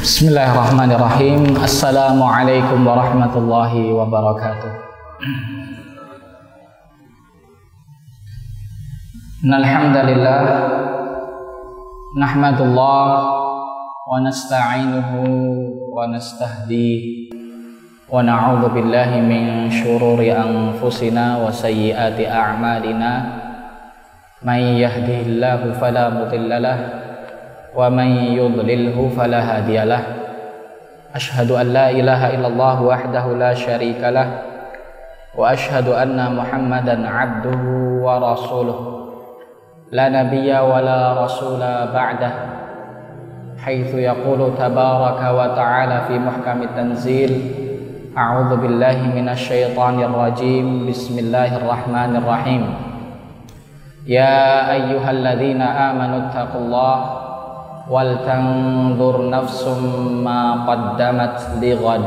Bismillahirrahmanirrahim. Assalamualaikum warahmatullahi wabarakatuh. Alhamdulillah nahmadullah wa nasta'inuhu wa nastahdihi wa na'udzu billahi min syururi anfusina wa sayyiati a'malina. May yahdihillahu fala mudilla lahu wa man yudlilhu fala hadiyalah. Asyhadu an la ilaha illallah wahdahu la syarika lah wa asyhadu anna Muhammadan abduhu wa rasuluh la nabiyya wa la rasula ba'dah haitsu yaqulu tabaraka wa ta'ala fi muhkamit tanzil a'udzu billahi minasy syaithanir rajim. Bismillahirrahmanirrahim. Ya ayyuhalladzina amanu taqullaha wal tanzur nafsum ma qaddamat lighad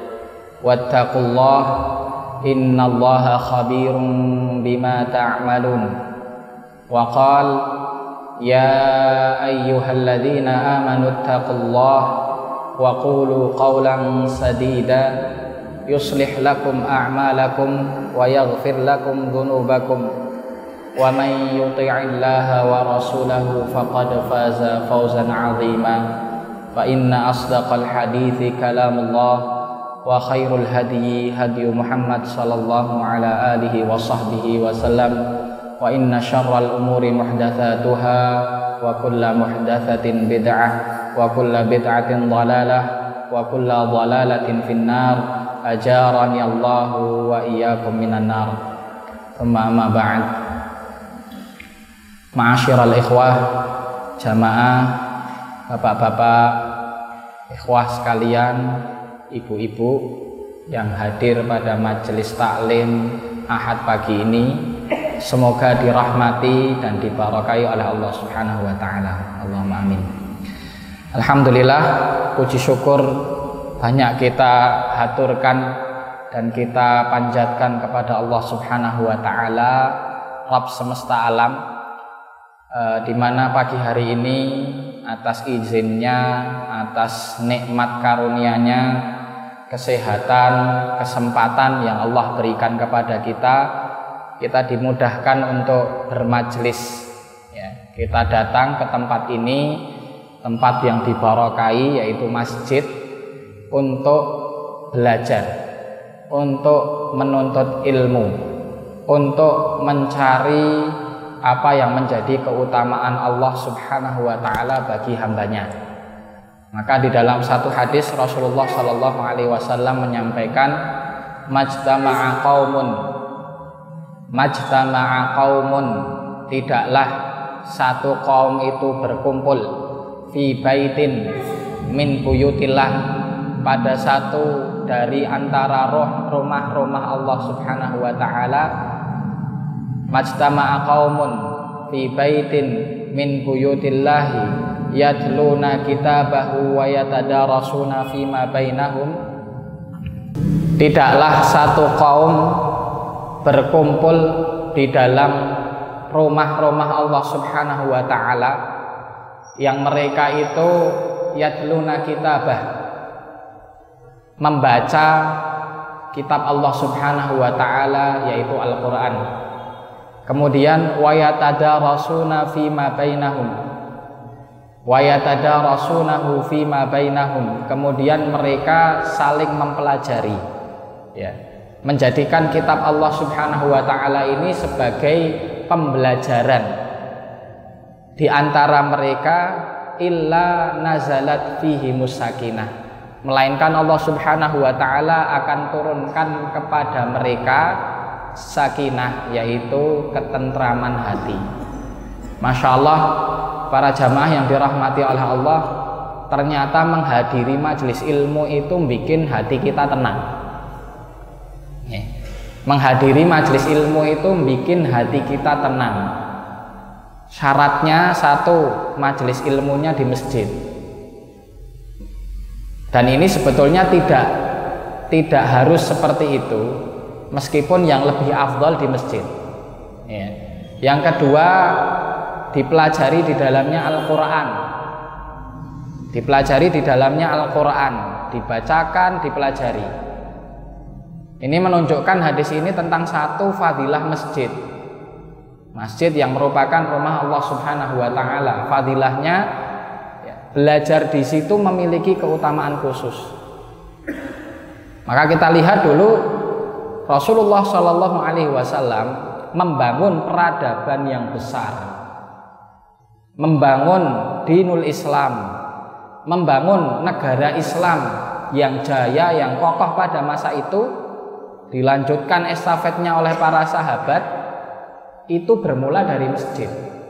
wattaqullaha innallaha khabirum bima ta'malun. Wa qala ya ayyuhalladzina amanu taqullaha wa qulu qawlan sadida yuslih lakum a'malakum wa yaghfir lakum dhunubakum wa man yuti'illaha wa rasulahu faqad faza fawzan 'azima. Fa inna asdaqal hadithi kalamullah wa khairul hadyi hadyu Muhammad sallallahu ala alihi wa sahbihi wa sallam wa inna syarral umuri muhdatsatuha wa kullu muhdatsatin bid'ah wa kullu bid'atin dhalalah wa kullu dhalalatin finnar. Ajarani Allahu wa iyyakum minan nar. Tsumma amma ba'd. Ma'asyiral ikhwah, jamaah, bapak-bapak, ikhwah sekalian, ibu-ibu yang hadir pada majelis taklim Ahad pagi ini, semoga dirahmati dan diberkahi oleh Allah Subhanahu wa taala. Allahumma amin. Alhamdulillah, puji syukur banyak kita haturkan dan kita panjatkan kepada Allah Subhanahu wa taala, Rabb semesta alam, di mana pagi hari ini atas izinnya, atas nikmat karunia-Nya, kesehatan, kesempatan yang Allah berikan kepada kita dimudahkan untuk bermajlis ya. Kita datang ke tempat ini, tempat yang dibarakahi yaitu masjid, untuk belajar, untuk menuntut ilmu, untuk mencari apa yang menjadi keutamaan Allah Subhanahu wa taala bagi hambanya. Maka di dalam satu hadis Rasulullah sallallahu alaihi wasallam menyampaikan, majtama'a qaumun, tidaklah satu kaum itu berkumpul fi baitin min buyutillah, pada satu dari antara rumah-rumah Allah Subhanahu wa taala. Majtama'a qaumun fi baitin min buyutillahi yatluna kitabahu wa yatadarasuna fima bainahum. Tidaklah satu kaum berkumpul di dalam rumah-rumah Allah Subhanahu wa taala yang mereka itu yatluna kitabah, membaca kitab Allah Subhanahu wa taala yaitu Al-Qur'an. Kemudian wa yatadarasuna fima bainahum, kemudian mereka saling mempelajari ya, menjadikan kitab Allah Subhanahu wa taala ini sebagai pembelajaran. Di antara mereka illa nazalat fihi musakinah, melainkan Allah Subhanahu wa taala akan turunkan kepada mereka sakinah, yaitu ketentraman hati. Masya Allah, para jamaah yang dirahmati oleh Allah, ternyata menghadiri majelis ilmu itu bikin hati kita tenang ya. Menghadiri majelis ilmu itu bikin hati kita tenang. Syaratnya satu, majelis ilmunya di masjid. Dan ini sebetulnya tidak harus seperti itu, meskipun yang lebih afdal di masjid ya. Yang kedua, dipelajari di dalamnya Al-Quran, Dipelajari di dalamnya Al-Quran, dibacakan, dipelajari. Ini menunjukkan hadis ini tentang satu fadilah masjid. Masjid yang merupakan rumah Allah Subhanahu wa taala. Fadilahnya belajar di situ memiliki keutamaan khusus. Maka kita lihat dulu Rasulullah Shallallahu alaihi wasallam membangun peradaban yang besar. Membangun dinul Islam, membangun negara Islam yang jaya, yang kokoh pada masa itu, dilanjutkan estafetnya oleh para sahabat, itu bermula dari masjid.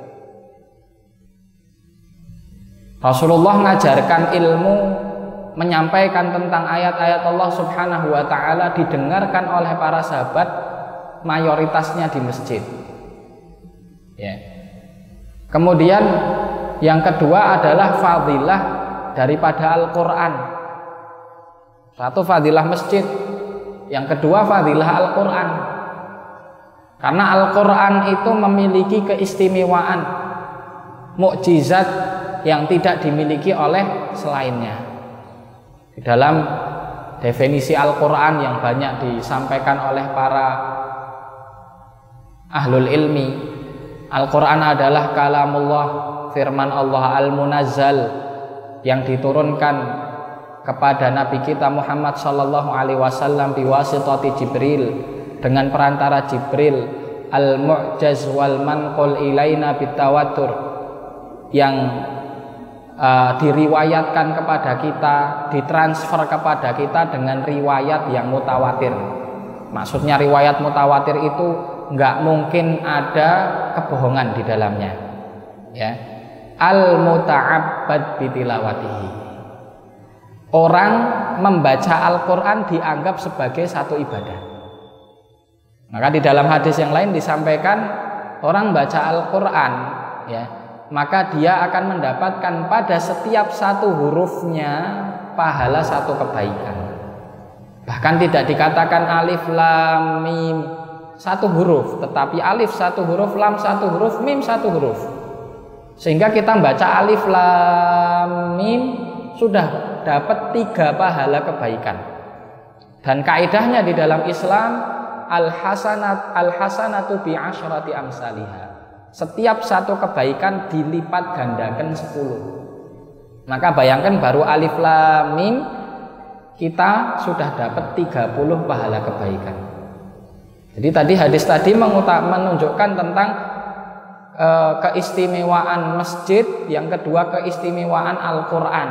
Rasulullah mengajarkan ilmu, menyampaikan tentang ayat-ayat Allah Subhanahu wa taala, didengarkan oleh para sahabat, mayoritasnya di masjid. Ya. Kemudian yang kedua adalah fadilah daripada Al-Quran. Satu fadilah masjid, yang kedua fadilah Al-Quran. Karena Al-Quran itu memiliki keistimewaan, mukjizat yang tidak dimiliki oleh selainnya. Di dalam definisi Al-Quran yang banyak disampaikan oleh para ahlul ilmi, Al-Quran adalah kalamullah, firman Allah al-munazzal, yang diturunkan kepada Nabi kita Muhammad sallallahu alaihi wasallam biwasitati Jibril, dengan perantara Jibril, al-mu'jaz wal manqul ilaina bitawatur, yang diriwayatkan kepada kita, ditransfer kepada kita dengan riwayat yang mutawatir. Maksudnya riwayat mutawatir itu nggak mungkin ada kebohongan di dalamnya, ya. Al-muta'abbad bitilawatihi, orang membaca Al-Quran dianggap sebagai satu ibadah. Maka di dalam hadis yang lain disampaikan, orang baca Al-Quran, ya, maka dia akan mendapatkan pada setiap satu hurufnya pahala satu kebaikan. Bahkan tidak dikatakan alif lam mim satu huruf, tetapi alif satu huruf, lam satu huruf, mim satu huruf. Sehingga kita baca alif lam mim sudah dapat 3 pahala kebaikan. Dan kaidahnya di dalam Islam, al-hasanatu bi asyrati amsalihha. Setiap satu kebaikan dilipat gandakan 10. Maka bayangkan baru alif lam mim kita sudah dapat 30 pahala kebaikan. Jadi tadi hadis tadi menunjukkan tentang keistimewaan masjid, yang kedua keistimewaan Al-Quran.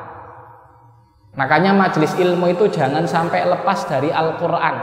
Makanya majelis ilmu itu jangan sampai lepas dari Al-Quran.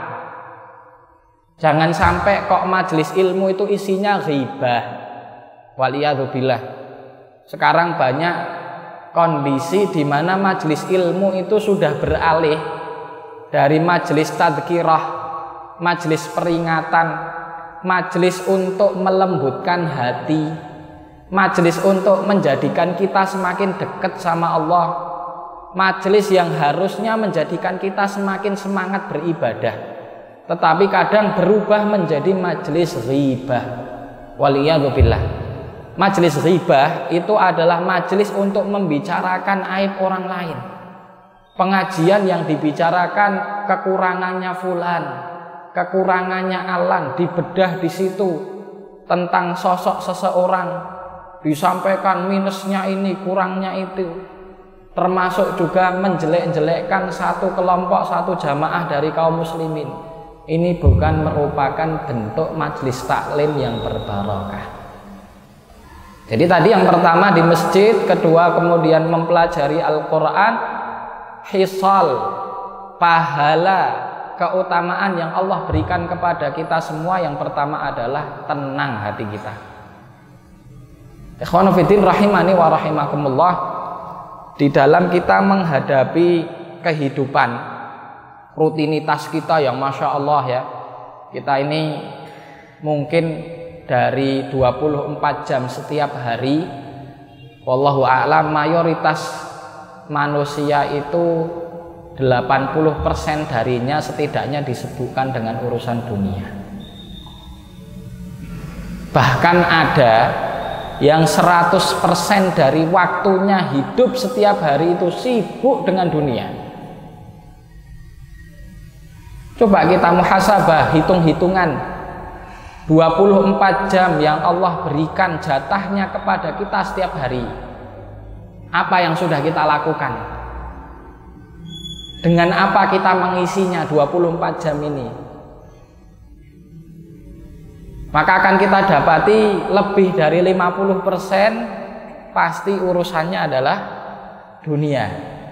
Jangan sampai kok majelis ilmu itu isinya ghibah, waliyadzubillah. Sekarang banyak kondisi di mana majelis ilmu itu sudah beralih dari majelis tadzkirah, majelis peringatan, majelis untuk melembutkan hati, majelis untuk menjadikan kita semakin dekat sama Allah, majelis yang harusnya menjadikan kita semakin semangat beribadah, tetapi kadang berubah menjadi majelis ghibah, waliyadzubillah. Majelis ghibah itu adalah majelis untuk membicarakan aib orang lain, pengajian yang dibicarakan kekurangannya fulan, kekurangannya alan, dibedah di situ tentang sosok seseorang, disampaikan minusnya ini, kurangnya itu, termasuk juga menjelek-jelekkan satu kelompok, satu jamaah dari kaum muslimin. Ini bukan merupakan bentuk majelis taklim yang berbarokah. Jadi tadi yang pertama di masjid, kedua kemudian mempelajari Al-Quran, hisal, pahala, keutamaan yang Allah berikan kepada kita semua. Yang pertama adalah tenang hati kita. Ikhwanu fiddin rahimani wa rahimakumullah. Di dalam kita menghadapi kehidupan, rutinitas kita yang Masya Allah ya, kita ini mungkin dari 24 jam setiap hari, wallahu a'lam, mayoritas manusia itu 80% darinya setidaknya disibukkan dengan urusan dunia. Bahkan ada yang 100% dari waktunya hidup setiap hari itu sibuk dengan dunia. Coba kita muhasabah, hitung-hitungan 24 jam yang Allah berikan jatahnya kepada kita setiap hari. Apa yang sudah kita lakukan? Dengan apa kita mengisinya 24 jam ini? Maka akan kita dapati lebih dari 50% pasti urusannya adalah dunia.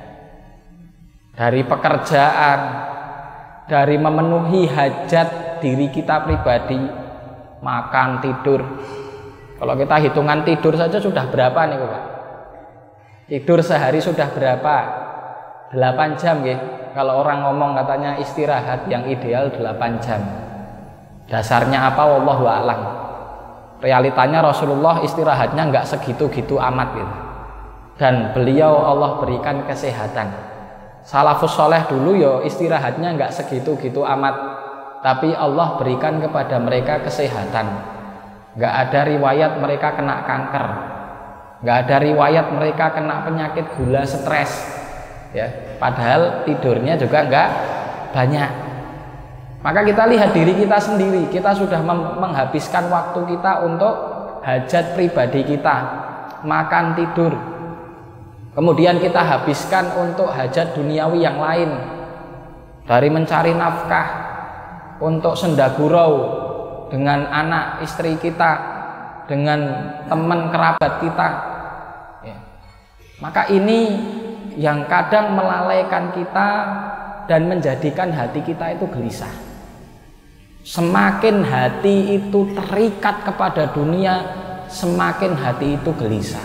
Dari pekerjaan, dari memenuhi hajat diri kita pribadi, makan, tidur. Kalau kita hitungan tidur saja sudah berapa nih Pak? Tidur sehari sudah berapa? 8 jam ya. Kalau orang ngomong katanya istirahat yang ideal 8 jam. Dasarnya apa? Wallahu a'lam. Realitanya Rasulullah istirahatnya nggak segitu-gitu amat gitu. Dan beliau Allah berikan kesehatan. Salafus soleh dulu yo istirahatnya nggak segitu-gitu amat, tapi Allah berikan kepada mereka kesehatan. Nggak ada riwayat mereka kena kanker, nggak ada riwayat mereka kena penyakit gula, stres, ya. Padahal tidurnya juga nggak banyak. Maka kita lihat diri kita sendiri, kita sudah menghabiskan waktu kita untuk hajat pribadi kita, makan, tidur. Kemudian kita habiskan untuk hajat duniawi yang lain, dari mencari nafkah, untuk senda gurau dengan anak istri kita, dengan teman kerabat kita. Ya. Maka ini yang kadang melalaikan kita dan menjadikan hati kita itu gelisah. Semakin hati itu terikat kepada dunia, semakin hati itu gelisah.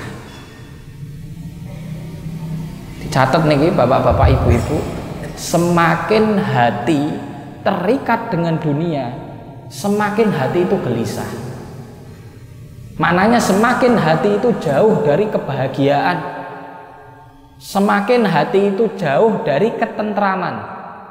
Dicatat nih bapak-bapak, ibu-ibu, semakin hati terikat dengan dunia, semakin hati itu gelisah. Maknanya semakin hati itu jauh dari kebahagiaan, semakin hati itu jauh dari ketentraman.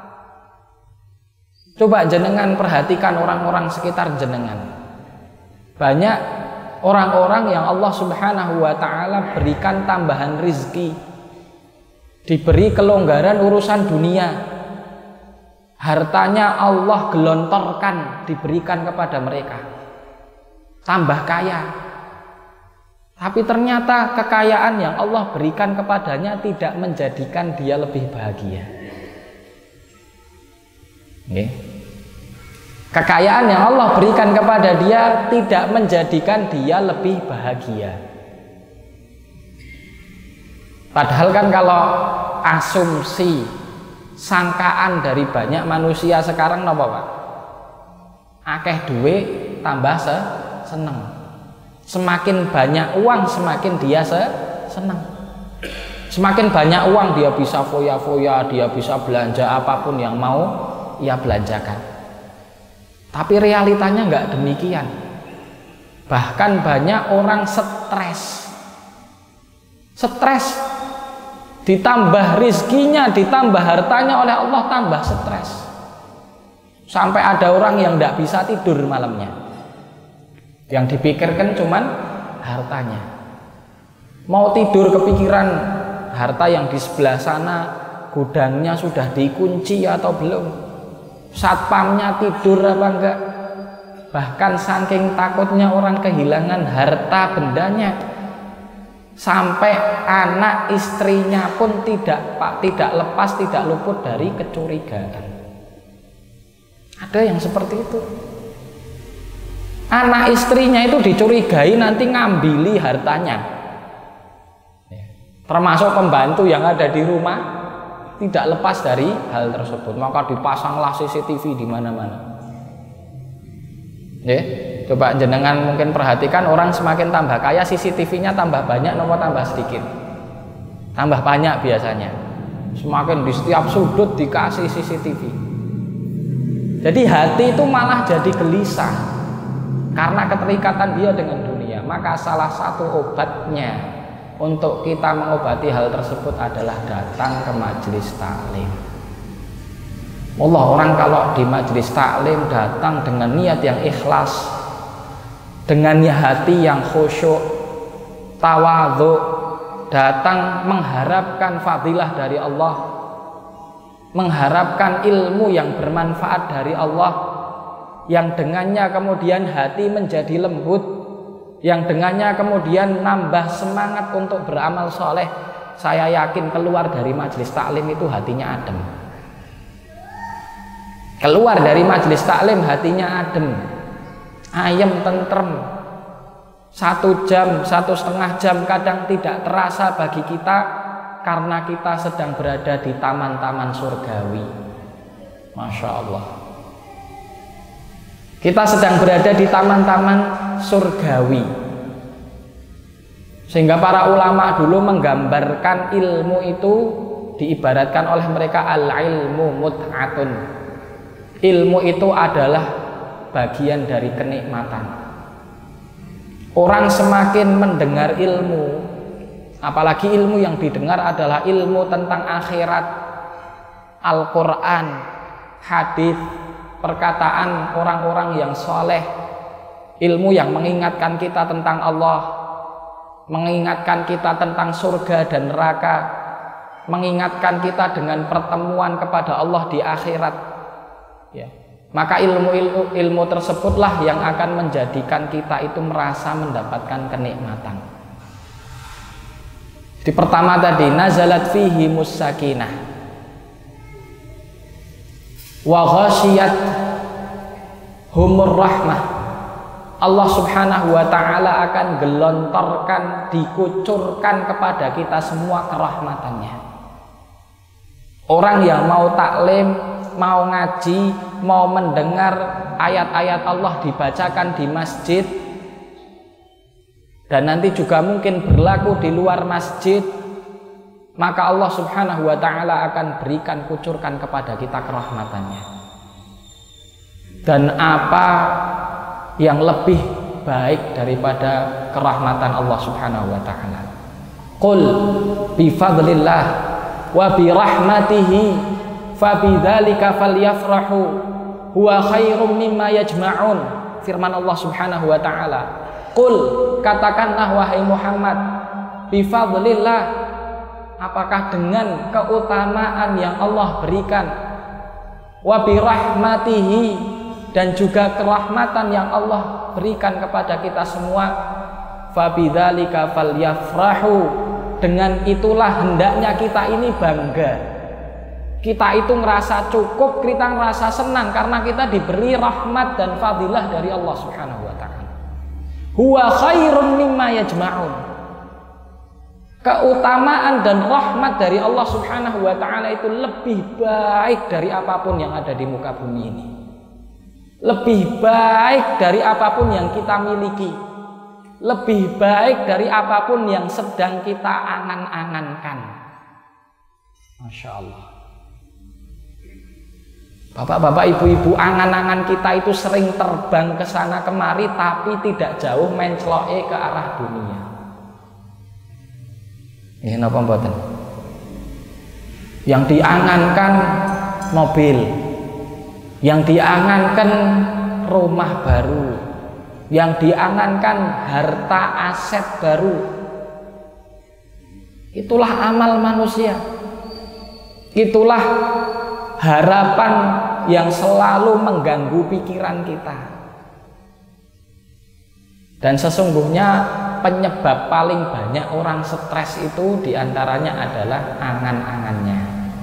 Coba jenengan perhatikan orang-orang sekitar jenengan. Banyak orang-orang yang Allah Subhanahu wa ta'ala berikan tambahan rizki, diberi kelonggaran urusan dunia, hartanya Allah gelontorkan, diberikan kepada mereka, tambah kaya. Tapi ternyata kekayaan yang Allah berikan kepadanya tidak menjadikan dia lebih bahagia. Okay. Kekayaan yang Allah berikan kepada dia tidak menjadikan dia lebih bahagia. Padahal kan kalau asumsi, sangkaan dari banyak manusia sekarang napa Pak? Akeh duit tambah seneng. Semakin banyak uang semakin dia seneng. Semakin banyak uang dia bisa foya-foya, dia bisa belanja apapun yang mau ia belanjakan. Tapi realitanya nggak demikian. Bahkan banyak orang stres, ditambah rizkinya, ditambah hartanya oleh Allah, tambah stres. Sampai ada orang yang nggak bisa tidur malamnya, yang dipikirkan cuman hartanya. Mau tidur kepikiran harta yang di sebelah sana, gudangnya sudah dikunci atau belum, satpamnya tidur apa enggak. Bahkan saking takutnya orang kehilangan harta bendanya, sampai anak istrinya pun tidak lepas, tidak luput dari kecurigaan. Ada yang seperti itu. Anak istrinya itu dicurigai nanti ngambil hartanya. Termasuk pembantu yang ada di rumah tidak lepas dari hal tersebut. Maka dipasanglah CCTV di mana-mana. Ya, coba jenengan mungkin perhatikan, orang semakin tambah kaya CCTV-nya tambah banyak, nomor tambah sedikit. Tambah banyak biasanya. Semakin di setiap sudut dikasih CCTV. Jadi hati itu malah jadi gelisah karena keterikatan dia dengan dunia. Maka salah satu obatnya untuk kita mengobati hal tersebut adalah datang ke majelis taklim. Allah, orang kalau di majelis taklim datang dengan niat yang ikhlas, dengan hati yang khusyuk, tawadhu, datang mengharapkan fadilah dari Allah, mengharapkan ilmu yang bermanfaat dari Allah, yang dengannya kemudian hati menjadi lembut, yang dengannya kemudian nambah semangat untuk beramal soleh. Saya yakin keluar dari majelis taklim itu hatinya adem. Keluar dari majelis taklim hatinya adem, ayem, tentrem. 1 jam, 1,5 jam kadang tidak terasa bagi kita, karena kita sedang berada di taman-taman surgawi. Masya Allah, kita sedang berada di taman-taman surgawi. Sehingga para ulama dulu menggambarkan ilmu itu diibaratkan oleh mereka al-ilmu mut'atun. Ilmu itu adalah bagian dari kenikmatan. Orang semakin mendengar ilmu, apalagi ilmu yang didengar adalah ilmu tentang akhirat, Al-Quran, hadis, perkataan orang-orang yang soleh, ilmu yang mengingatkan kita tentang Allah, mengingatkan kita tentang surga dan neraka, mengingatkan kita dengan pertemuan kepada Allah di akhirat, ya. Maka ilmu tersebutlah yang akan menjadikan kita itu merasa mendapatkan kenikmatan. Di pertama tadi, nazalat fihi mussakinah wa ghashiyat humur rahmah. Allah subhanahu wa ta'ala akan gelontorkan, dikucurkan kepada kita semua kerahmatannya. Orang yang mau taklim, mau ngaji, mau mendengar ayat-ayat Allah dibacakan di masjid, dan nanti juga mungkin berlaku di luar masjid, maka Allah subhanahu wa ta'ala akan berikan, kucurkan kepada kita kerahmatannya. Dan apa yang lebih baik daripada kerahmatan Allah subhanahu wa ta'ala? Qul bifadlillah wa birahmatihi fabidzalika falyafrahu huwa khairum mimma yajma'un. Firman Allah subhanahu wa ta'ala, qul, katakanlah wahai Muhammad, bifadlillah, apakah dengan keutamaan yang Allah berikan, wa birahmatihi, dan juga kerahmatan yang Allah berikan kepada kita semua, fabidzalika falyafrahu, dengan itulah hendaknya kita ini bangga. Kita itu ngerasa cukup, kita ngerasa senang karena kita diberi rahmat dan fadilah dari Allah subhanahu wa ta'ala. Huwa khairum mimma yajma'un. Keutamaan dan rahmat dari Allah subhanahu wa ta'ala itu lebih baik dari apapun yang ada di muka bumi ini. Lebih baik dari apapun yang kita miliki. Lebih baik dari apapun yang sedang kita angan-angankan. Masya Allah. Bapak-bapak, ibu-ibu, angan-angan kita itu sering terbang ke sana kemari, tapi tidak jauh mencloke ke arah dunia. Ini apa mboten? Yang diangankan mobil, yang diangankan rumah baru, yang diangankan harta aset baru. Itulah amal manusia. Itulah harapan yang selalu mengganggu pikiran kita. Dan sesungguhnya penyebab paling banyak orang stres itu diantaranya adalah angan-angannya.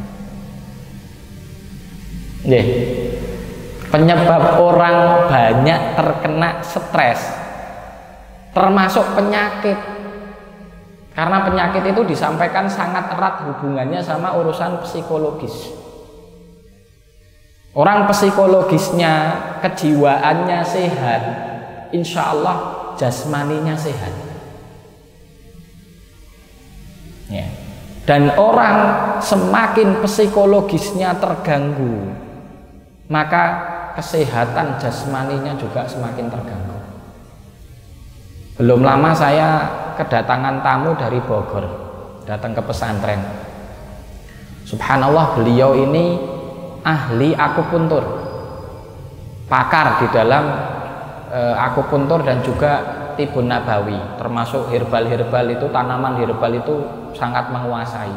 Nih, penyebab orang banyak terkena stres termasuk penyakit. Karena penyakit itu disampaikan sangat erat hubungannya sama urusan psikologis. Orang psikologisnya, kejiwaannya sehat, insya Allah jasmaninya sehat. Ya. Dan orang semakin psikologisnya terganggu, maka kesehatan jasmaninya juga semakin terganggu. Belum lama saya kedatangan tamu dari Bogor, datang ke pesantren. Subhanallah, beliau ini ahli akupuntur, pakar di dalam akupuntur dan juga Tibun Nabawi, termasuk herbal-herbal itu, tanaman herbal itu sangat menguasai.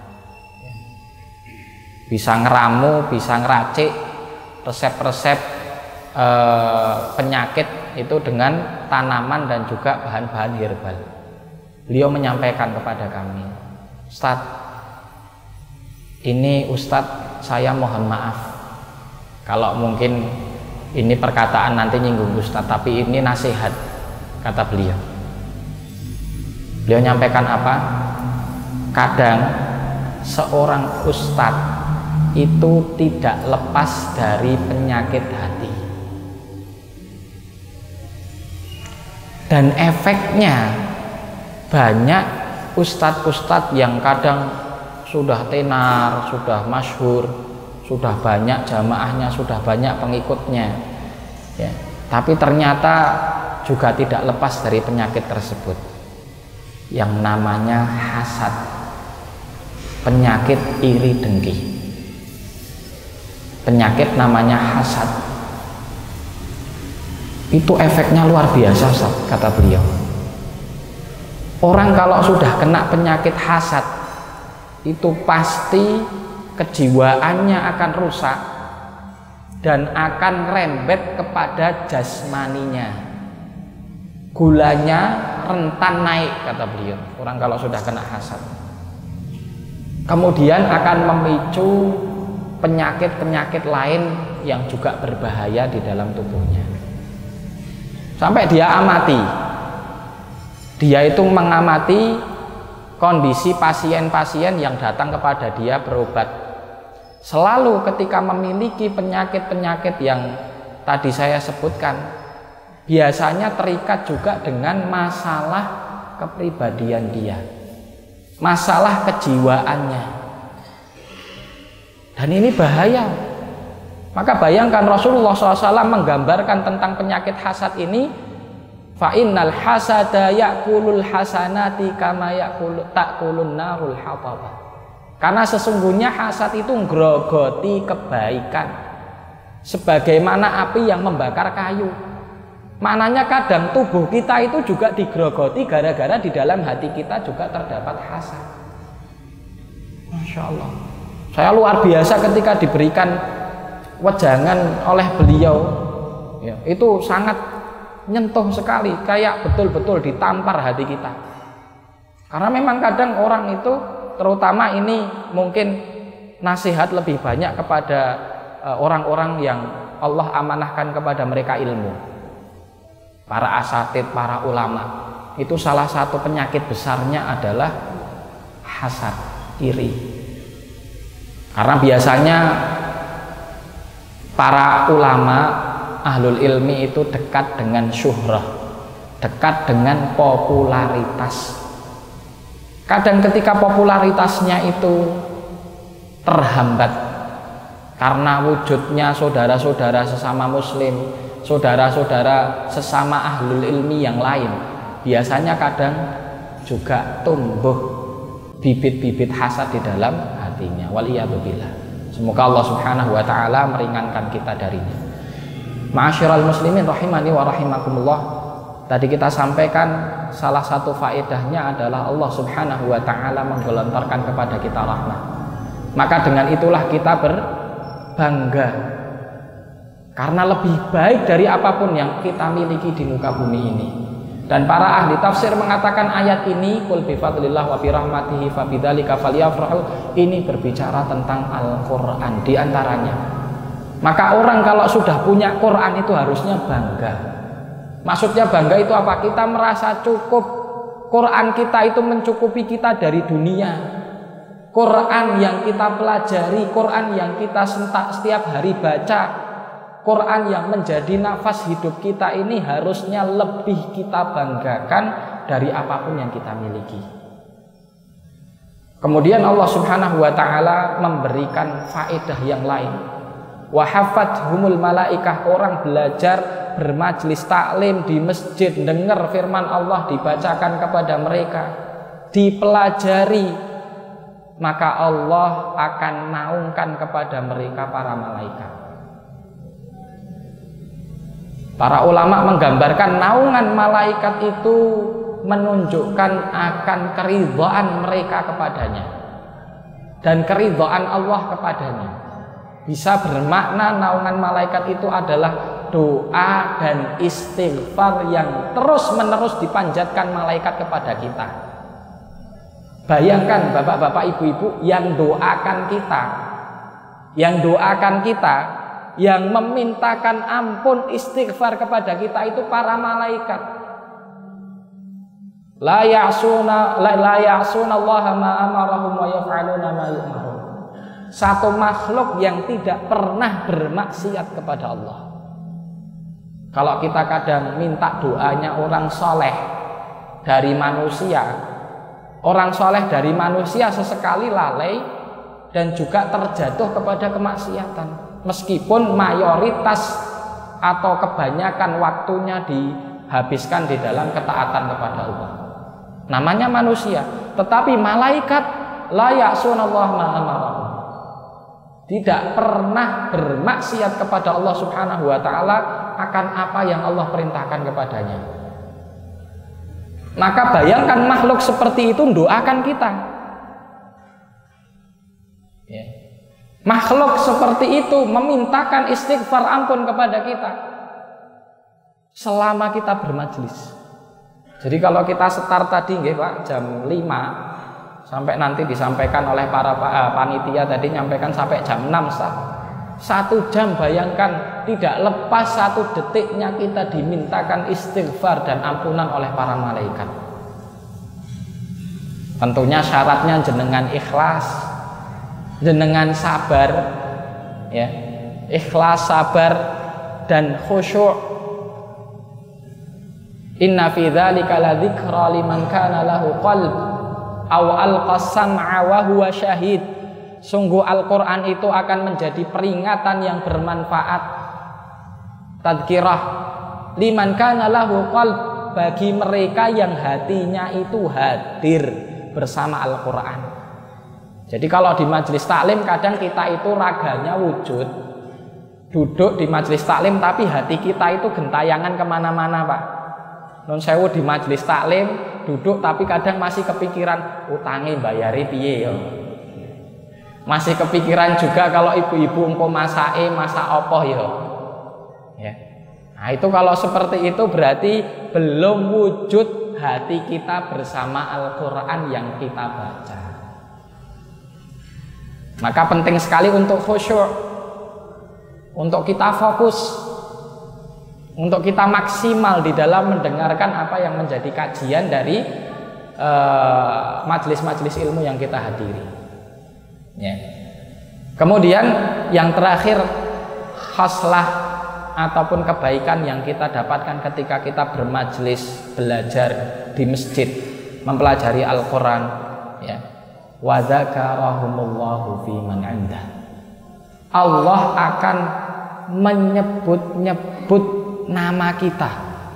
Bisa ngeramu, bisa ngeracik resep-resep penyakit itu dengan tanaman dan juga bahan-bahan herbal. Beliau menyampaikan kepada kami, Ustadz, ini Ustadz saya mohon maaf kalau mungkin ini perkataan nanti nyinggung Ustadz, tapi ini nasihat, kata beliau. Beliau nyampaikan apa? Kadang seorang ustadz itu tidak lepas dari penyakit hati, dan efeknya banyak ustadz-ustadz yang kadang sudah tenar, sudah masyhur, sudah banyak jamaahnya, sudah banyak pengikutnya, ya, tapi ternyata juga tidak lepas dari penyakit tersebut yang namanya hasad, penyakit iri dengki. Penyakit namanya hasad itu efeknya luar biasa, Ustaz, kata beliau. Orang kalau sudah kena penyakit hasad itu pasti kejiwaannya akan rusak dan akan rembet kepada jasmaninya, gulanya rentan naik, kata beliau. Orang kalau sudah kena hasad kemudian akan memicu penyakit-penyakit lain yang juga berbahaya di dalam tubuhnya. Sampai dia amati, dia itu mengamati kondisi pasien-pasien yang datang kepada dia berobat. Selalu ketika memiliki penyakit-penyakit yang tadi saya sebutkan, biasanya terikat juga dengan masalah kepribadian dia, masalah kejiwaannya. Dan ini bahaya. Maka bayangkan Rasulullah SAW menggambarkan tentang penyakit hasad ini, fa innal hasada ya'kulul hasanati kama ta'kulun narul hataba. Karena sesungguhnya hasad itu ngrogoti kebaikan sebagaimana api yang membakar kayu. Maknanya kadang tubuh kita itu juga digrogoti gara-gara di dalam hati kita juga terdapat hasad. Masya Allah. Saya luar biasa ketika diberikan wejangan oleh beliau, ya, itu sangat nyentuh sekali, kayak betul-betul ditampar hati kita. Karena memang kadang orang itu, terutama ini mungkin nasihat lebih banyak kepada orang-orang yang Allah amanahkan kepada mereka ilmu, para asatid, para ulama. Itu salah satu penyakit besarnya adalah hasad, iri. Karena biasanya para ulama ahlul ilmi itu dekat dengan syuhrah, dekat dengan popularitas. Kadang ketika popularitasnya itu terhambat karena wujudnya saudara-saudara sesama muslim, saudara-saudara sesama ahlul ilmi yang lain, biasanya kadang juga tumbuh bibit-bibit hasad di dalam hatinya. Waliyadzubillah. Semoga Allah Subhanahu wa taala meringankan kita darinya. Ma'asyiral muslimin rahimani wa rahimakumullah. Tadi kita sampaikan salah satu faedahnya adalah Allah Subhanahu wa taala menggelontorkan kepada kita rahmat. Maka dengan itulah kita berbangga. Karena lebih baik dari apapun yang kita miliki di muka bumi ini. Dan para ahli tafsir mengatakan ayat ini, qul bi fadlillah wa bi rahmatihi fa bidzalika falyafrahu, ini berbicara tentang Al-Qur'an di antaranya. Maka orang kalau sudah punya Quran itu harusnya bangga. Maksudnya bangga itu apa? Kita merasa cukup. Quran kita itu mencukupi kita dari dunia. Quran yang kita pelajari, Quran yang kita setiap hari baca, Quran yang menjadi nafas hidup kita ini harusnya lebih kita banggakan dari apapun yang kita miliki. Kemudian Allah Subhanahu wa taala memberikan faedah yang lain. Wa hafathumul malaikah, orang belajar bermajlis taklim di masjid, dengar firman Allah dibacakan kepada mereka, dipelajari, maka Allah akan naungkan kepada mereka para malaikat. Para ulama menggambarkan naungan malaikat itu menunjukkan akan keridhaan mereka kepadanya dan keridhaan Allah kepadanya. Bisa bermakna naungan malaikat itu adalah doa dan istighfar yang terus-menerus dipanjatkan malaikat kepada kita. Bayangkan bapak-bapak, ibu-ibu yang doakan kita, yang memintakan ampun istighfar kepada kita itu para malaikat. La ya'suna Allah ma amarahum wa yaf'aluna ma yu'marun. Satu makhluk yang tidak pernah bermaksiat kepada Allah. Kalau kita kadang minta doanya orang soleh dari manusia, orang soleh dari manusia sesekali lalai dan juga terjatuh kepada kemaksiatan. Meskipun mayoritas atau kebanyakan waktunya dihabiskan di dalam ketaatan kepada Allah. Namanya manusia. Tetapi malaikat la ya'sunallaha ma amarahum, tidak pernah bermaksiat kepada Allah Subhanahu wa ta'ala akan apa yang Allah perintahkan kepadanya. Maka bayangkan makhluk seperti itu doakan kita. Ya. Makhluk seperti itu memintakan istighfar ampun kepada kita selama kita bermajlis. Jadi kalau kita start tadi nggih Pak jam 5 sampai nanti disampaikan oleh para panitia tadi nyampaikan sampai jam 6 1 jam, bayangkan tidak lepas 1 detiknya kita dimintakan istighfar dan ampunan oleh para malaikat. Tentunya syaratnya jenengan ikhlas, jenengan sabar, ya, ikhlas, sabar dan khusyuk. Inna fi dzalika ladzikra liman kana lahu qalb aw alqa sam'a wa huwa syahid. Sungguh Al-Qur'an itu akan menjadi peringatan yang bermanfaat, tadzkirah liman kana lahu qalb, bagi mereka yang hatinya itu hadir bersama Al-Qur'an. Jadi kalau di majelis taklim kadang kita itu raganya wujud, duduk di majelis taklim tapi hati kita itu gentayangan kemana-mana Pak. Nun sewu di majelis taklim duduk tapi kadang masih kepikiran utange bayari piye yo. Masih kepikiran juga kalau ibu-ibu engko masake masak apa yo. Ya. Nah, itu kalau seperti itu berarti belum wujud hati kita bersama Al-Qur'an yang kita baca. Maka penting sekali untuk khusyuk, untuk kita fokus, untuk kita maksimal di dalam mendengarkan apa yang menjadi kajian dari majelis-majelis ilmu yang kita hadiri. Ya. Kemudian yang terakhir, khaslah ataupun kebaikan yang kita dapatkan ketika kita bermajelis belajar di masjid mempelajari Al-Quran, ya. Wa dzakarahumullahu fi man 'indah. Allah akan menyebut-nyebut nama kita.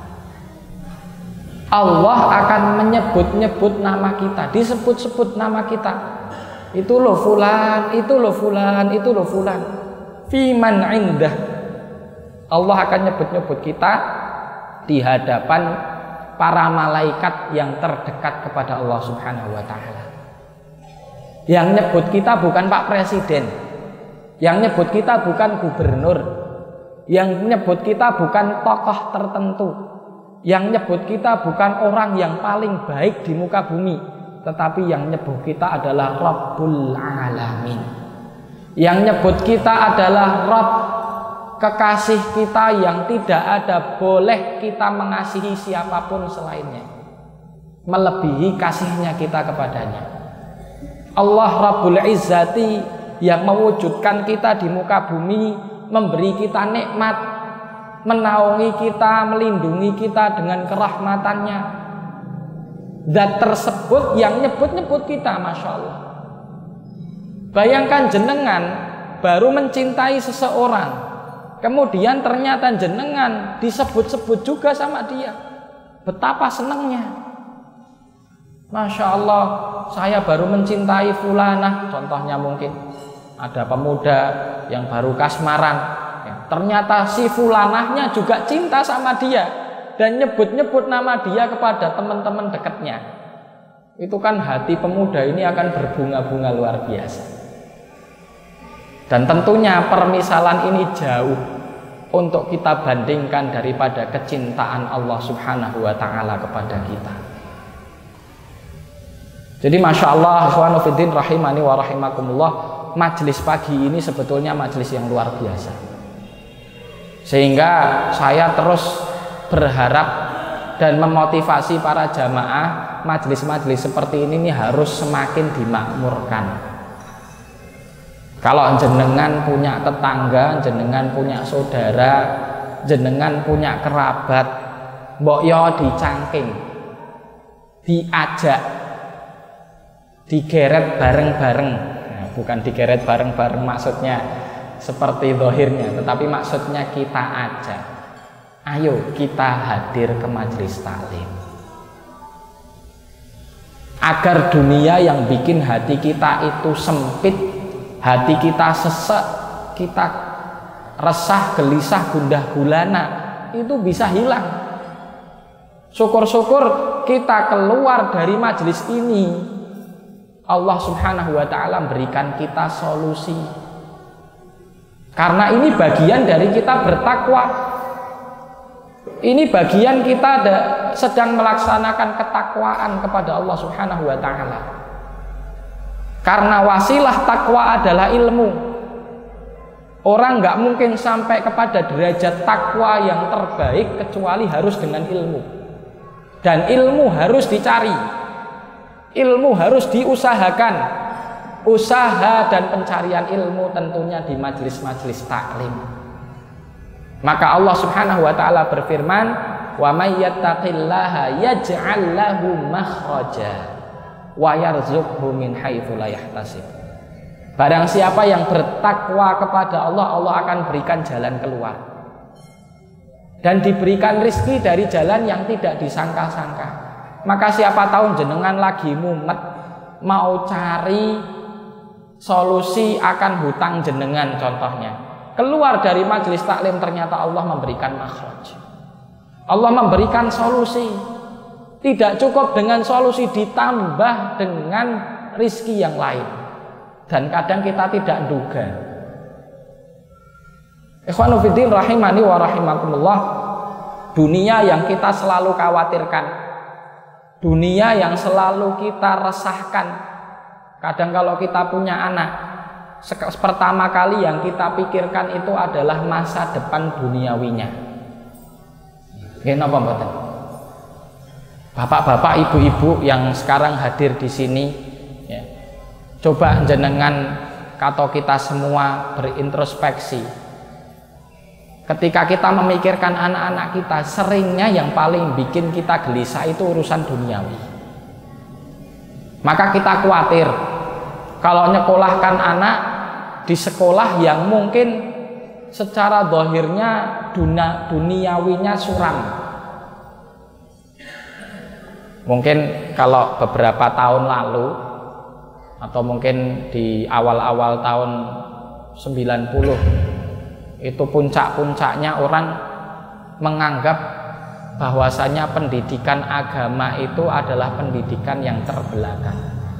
Allah akan menyebut-nyebut nama kita, disebut-sebut nama kita. Itu loh fulan, itu loh fulan, itu loh fulan. Fi man 'indah. Allah akan nyebut-nyebut kita di hadapan para malaikat yang terdekat kepada Allah Subhanahu wa ta'ala. Yang nyebut kita bukan Pak Presiden, yang nyebut kita bukan gubernur, yang nyebut kita bukan tokoh tertentu, yang nyebut kita bukan orang yang paling baik di muka bumi, tetapi yang nyebut kita adalah Rabbul Alamin. Yang nyebut kita adalah Rabb, kekasih kita yang tidak ada boleh kita mengasihi siapapun selainnya, melebihi kasihnya kita kepadanya. Allah Rabbul Izzati yang mewujudkan kita di muka bumi, memberi kita nikmat, menaungi kita, melindungi kita dengan kerahmatannya. Zat tersebut yang nyebut-nyebut kita, Masya Allah. Bayangkan jenengan baru mencintai seseorang, kemudian ternyata jenengan disebut-sebut juga sama dia. Betapa senangnya. Masya Allah, saya baru mencintai fulanah. Contohnya mungkin ada pemuda yang baru kasmaran, ya. Ternyata si fulanahnya juga cinta sama dia dan nyebut-nyebut nama dia kepada teman-teman dekatnya. Itu kan hati pemuda ini akan berbunga-bunga luar biasa. Dan tentunya permisalan ini jauh untuk kita bandingkan daripada kecintaan Allah Subhanahu wa ta'ala kepada kita. Jadi Masya Allah, ikhwanu fiddin rahimani wa rahimakumullah, majelis pagi ini sebetulnya majelis yang luar biasa. Sehingga saya terus berharap dan memotivasi para jamaah, majelis-majelis seperti ini harus semakin dimakmurkan. Kalau jenengan punya tetangga, jenengan punya saudara, jenengan punya kerabat, mbok yo dicangking, diajak, digeret bareng-bareng. Nah, bukan digeret bareng-bareng maksudnya seperti zahirnya, tetapi maksudnya kita ajak. Ayo kita hadir ke majelis taklim. Agar dunia yang bikin hati kita itu sempit, hati kita sesek, kita resah, gelisah, gundah gulana, itu bisa hilang. Syukur-syukur kita keluar dari majelis ini, Allah Subhanahu wa ta'ala berikan kita solusi. Karena ini bagian dari kita bertakwa. Ini bagian kita sedang melaksanakan ketakwaan kepada Allah Subhanahu wa ta'ala. Karena wasilah takwa adalah ilmu. Orang nggak mungkin sampai kepada derajat takwa yang terbaik kecuali harus dengan ilmu. Dan ilmu harus dicari. Ilmu harus diusahakan. Usaha dan pencarian ilmu tentunya di majelis-majelis taklim. Maka Allah Subhanahu wa ta'ala berfirman, wa may yattaqillaha yaj'al lahu makhraja wa yarzuqhu min haitsu la yahtasib. Barang siapa yang bertakwa kepada Allah, Allah akan berikan jalan keluar dan diberikan rizki dari jalan yang tidak disangka-sangka. Maka siapa tahu jenengan lagi mumet mau cari solusi akan hutang jenengan, contohnya keluar dari majelis taklim, ternyata Allah memberikan makhraj, Allah memberikan solusi. Tidak cukup dengan solusi, ditambah dengan rizki yang lain, dan kadang kita tidak duga. Ikhwanu fiddin rahimani wa rahimakumullah, dunia yang kita selalu khawatirkan, dunia yang selalu kita resahkan. Kadang kalau kita punya anak, pertama kali yang kita pikirkan itu adalah masa depan duniawinya. Nggih napa mboten? Bapak-bapak, ibu-ibu yang sekarang hadir di sini, ya, coba jenengan atau kita semua berintrospeksi. Ketika kita memikirkan anak-anak kita, seringnya yang paling bikin kita gelisah itu urusan duniawi. Maka kita khawatir kalau nyekolahkan anak di sekolah yang mungkin secara zahirnya duniawinya suram. Mungkin kalau beberapa tahun lalu atau mungkin di awal-awal tahun 90 itu puncak-puncaknya orang menganggap bahwasanya pendidikan agama itu adalah pendidikan yang terbelakang.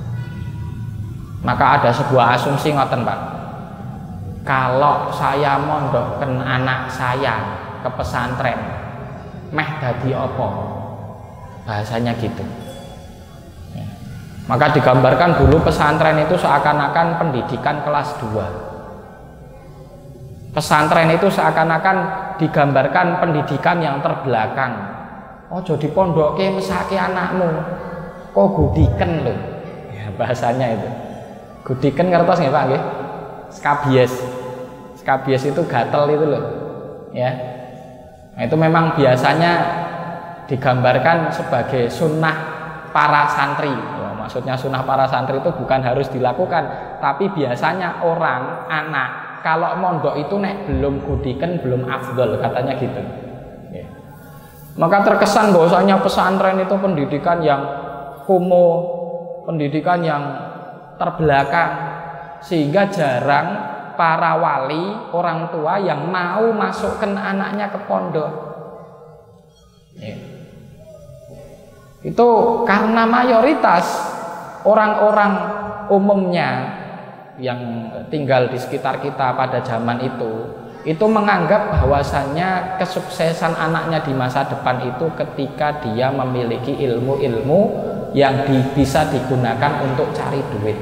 Maka ada sebuah asumsi ngoten, Pak. Kalau saya mondokkan anak saya ke pesantren, meh dadi apa? Bahasanya gitu. Ya. Maka digambarkan dulu pesantren itu seakan-akan pendidikan kelas 2. Pesantren itu seakan-akan digambarkan pendidikan yang terbelakang. Ojo dipondokke mesake anakmu, kok gudiken lho. Ya, bahasanya itu. Gudiken ngertos nggih Pak nggih? Skabies. Skabies itu gatel itu loh. Ya. Nah, itu memang biasanya digambarkan sebagai sunnah para santri. Ya, maksudnya sunnah para santri itu bukan harus dilakukan, tapi biasanya orang anak kalau mondok itu nek belum gudiken belum afdol, katanya gitu. Ya. Maka terkesan bahwasanya pesantren itu pendidikan yang kumuh, pendidikan yang terbelakang, sehingga jarang para wali, orang tua yang mau masukkan anaknya ke pondok. Ya. Itu karena mayoritas orang-orang umumnya yang tinggal di sekitar kita pada zaman itu menganggap bahwasannya kesuksesan anaknya di masa depan itu ketika dia memiliki ilmu-ilmu yang bisa digunakan untuk cari duit.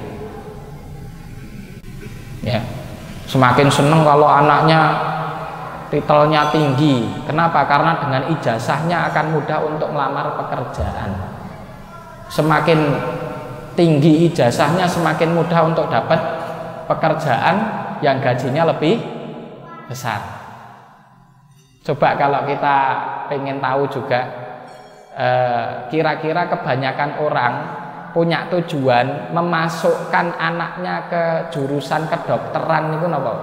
Ya. Semakin seneng kalau anaknya titelnya tinggi. Kenapa? Karena dengan ijazahnya akan mudah untuk melamar pekerjaan. Semakin tinggi ijazahnya, semakin mudah untuk dapat pekerjaan yang gajinya lebih besar. Coba kalau kita pengen tahu juga, kira-kira kebanyakan orang punya tujuan memasukkan anaknya ke jurusan kedokteran itu apa?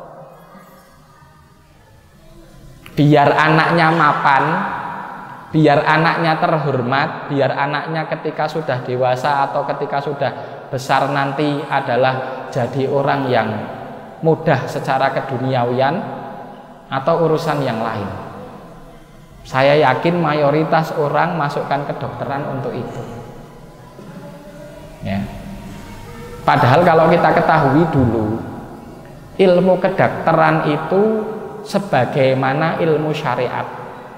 Biar anaknya mapan, biar anaknya terhormat, biar anaknya ketika sudah dewasa atau ketika sudah besar nanti adalah jadi orang yang mudah secara keduniawian atau urusan yang lain. Saya yakin mayoritas orang masukkan kedokteran untuk itu. Ya. Padahal kalau kita ketahui dulu, ilmu kedokteran itu sebagaimana ilmu syariat.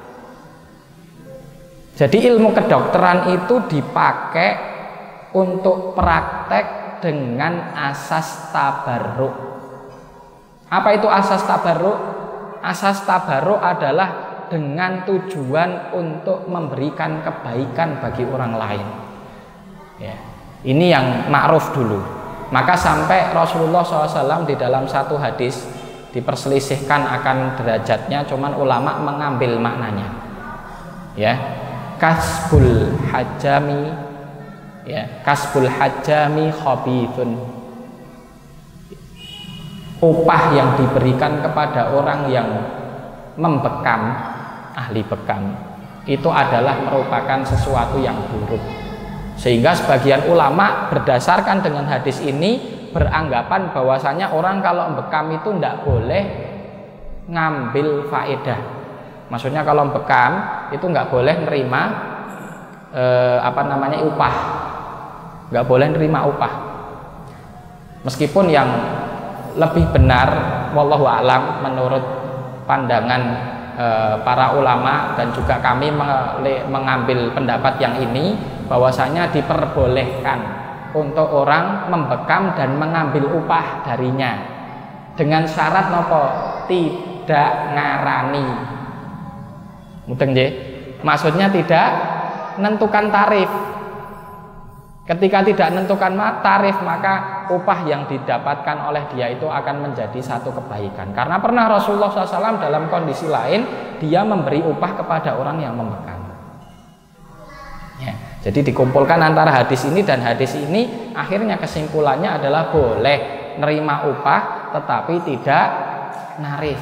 Jadi ilmu kedokteran itu dipakai untuk praktek dengan asas tabarruk. Apa itu asas tabarruk? Asas tabarruk adalah dengan tujuan untuk memberikan kebaikan bagi orang lain. Ya. Ini yang ma'ruf dulu. Maka sampai Rasulullah SAW di dalam satu hadis diperselisihkan akan derajatnya, cuman ulama mengambil maknanya. Ya, kasbul hajami, ya, kasbul hajami khabithun. Upah yang diberikan kepada orang yang membekam, ahli bekam, itu adalah merupakan sesuatu yang buruk. Sehingga sebagian ulama berdasarkan dengan hadis ini beranggapan bahwasanya orang kalau bekam itu tidak boleh ngambil faedah. Maksudnya kalau bekam itu nggak boleh nerima upah, nggak boleh nerima upah. Meskipun yang lebih benar, wallahu a'lam, menurut pandangan para ulama dan juga kami mengambil pendapat yang ini, bahwasanya diperbolehkan untuk orang membekam dan mengambil upah darinya dengan syarat nopo tidak ngarani. Mudeng nggih? Maksudnya tidak menentukan tarif. Ketika tidak menentukan tarif, maka upah yang didapatkan oleh dia itu akan menjadi satu kebaikan. Karena pernah Rasulullah SAW dalam kondisi lain, dia memberi upah kepada orang yang membekam. Ya, jadi dikumpulkan antara hadis ini dan hadis ini, akhirnya kesimpulannya adalah boleh nerima upah tetapi tidak narif.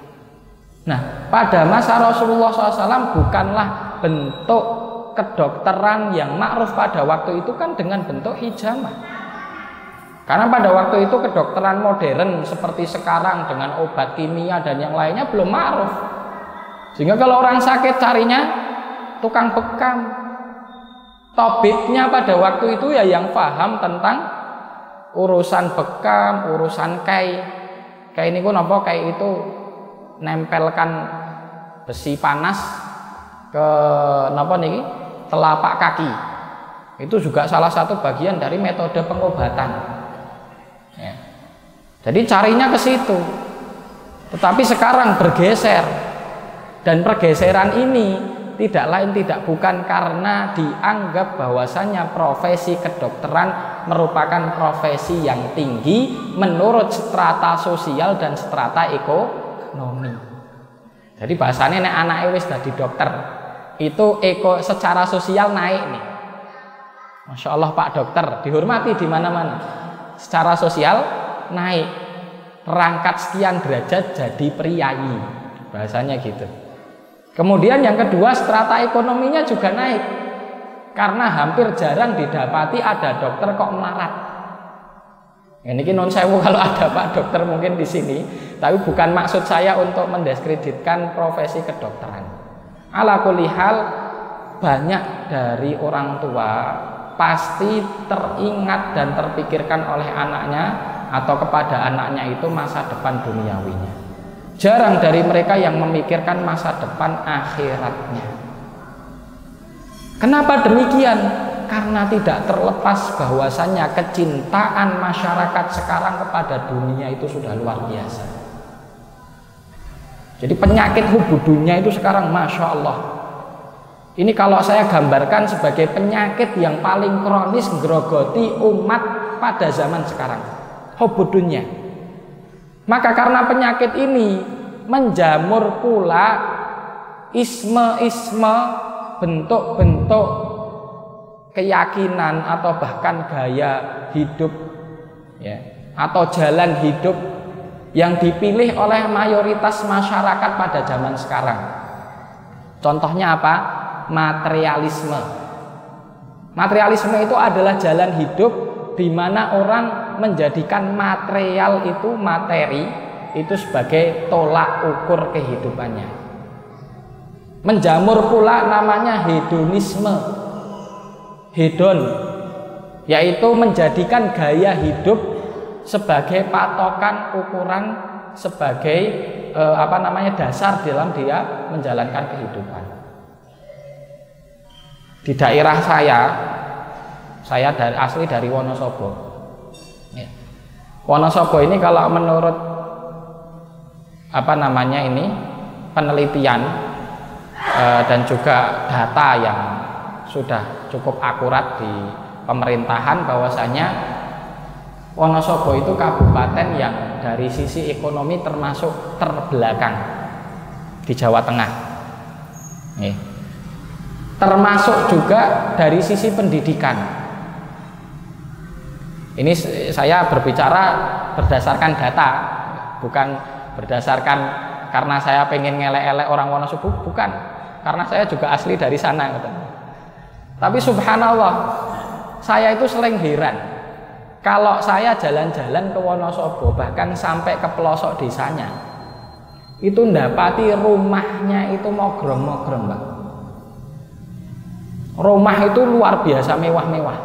Nah, pada masa Rasulullah SAW bukanlah bentuk kedokteran yang ma'ruf pada waktu itu kan dengan bentuk hijamah. Karena pada waktu itu kedokteran modern seperti sekarang dengan obat kimia dan yang lainnya belum ma'ruf. Sehingga kalau orang sakit carinya tukang bekam. Tobiknya pada waktu itu ya yang paham tentang urusan bekam, urusan kai. Kai ini apa? Kai itu nempelkan besi panas ke napa niki? Telapak kaki. Itu juga salah satu bagian dari metode pengobatan. Ya. Jadi carinya ke situ. Tetapi sekarang bergeser, dan pergeseran ini tidak lain tidak bukan karena dianggap bahwasannya profesi kedokteran merupakan profesi yang tinggi menurut strata sosial dan strata ekonomi. Jadi bahasanya nek anake wis dadi dokter, itu secara sosial naik nih. Masya Allah Pak Dokter, dihormati di mana-mana. Secara sosial naik, rangkat sekian derajat jadi priayi, bahasanya gitu. Kemudian yang kedua, strata ekonominya juga naik, karena hampir jarang didapati ada dokter kok melarat. Ini non sewu kalau ada Pak Dokter mungkin di sini, tapi bukan maksud saya untuk mendiskreditkan profesi kedokteran. Ala kulli hal, banyak dari orang tua pasti teringat dan terpikirkan oleh anaknya atau kepada anaknya itu masa depan duniawinya. Jarang dari mereka yang memikirkan masa depan akhiratnya. Kenapa demikian? Karena tidak terlepas bahwasannya kecintaan masyarakat sekarang kepada dunia itu sudah luar biasa. Jadi penyakit hubud dunia itu sekarang Masya Allah. Ini kalau saya gambarkan sebagai penyakit yang paling kronis grogoti umat pada zaman sekarang, hubud dunia. Maka karena penyakit ini menjamur pula isme-isme, bentuk-bentuk keyakinan atau bahkan gaya hidup ya, atau jalan hidup yang dipilih oleh mayoritas masyarakat pada zaman sekarang. Contohnya apa? Materialisme. Materialisme itu adalah jalan hidup di mana orang menjadikan material itu, materi itu sebagai tolak ukur kehidupannya. Menjamur pula namanya hedonisme. Hedon, yaitu menjadikan gaya hidup sebagai patokan ukuran, sebagai dasar dalam dia menjalankan kehidupan. Di daerah saya asli dari Wonosobo. Wonosobo ini kalau menurut penelitian dan juga data yang sudah cukup akurat di pemerintahan, bahwasanya Wonosobo itu kabupaten yang dari sisi ekonomi termasuk terbelakang di Jawa Tengah. Termasuk juga dari sisi pendidikan. Ini saya berbicara berdasarkan data, bukan berdasarkan karena saya pengen ngelek-elek orang Wonosobo, bukan, karena saya juga asli dari sana. Tapi subhanallah, saya itu sering heran kalau saya jalan-jalan ke Wonosobo, bahkan sampai ke pelosok desanya, itu ndapati rumahnya itu mogrong-mogrong, Mbak. Rumah itu luar biasa mewah-mewah.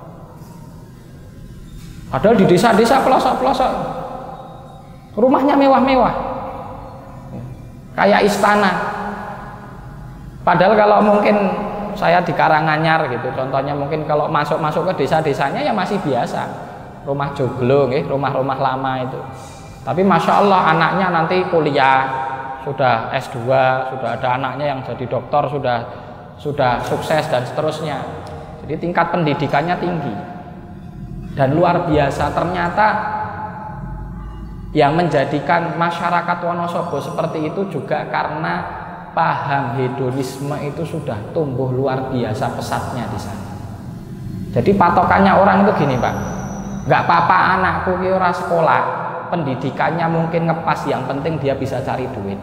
Padahal di desa-desa pelosok-pelosok rumahnya mewah-mewah, kayak istana. Padahal kalau mungkin saya di Karanganyar gitu, contohnya mungkin kalau masuk ke desa-desanya ya masih biasa, rumah joglo, rumah-rumah lama itu. Tapi Masya Allah anaknya nanti kuliah, sudah S2, sudah ada anaknya yang jadi dokter, sudah sukses dan seterusnya. Jadi tingkat pendidikannya tinggi dan luar biasa. Ternyata yang menjadikan masyarakat Wonosobo seperti itu juga karena paham hedonisme itu sudah tumbuh luar biasa pesatnya di sana. Jadi patokannya orang itu gini, Pak, nggak apa-apa anakku ki ora sekolah, pendidikannya mungkin ngepas, yang penting dia bisa cari duit.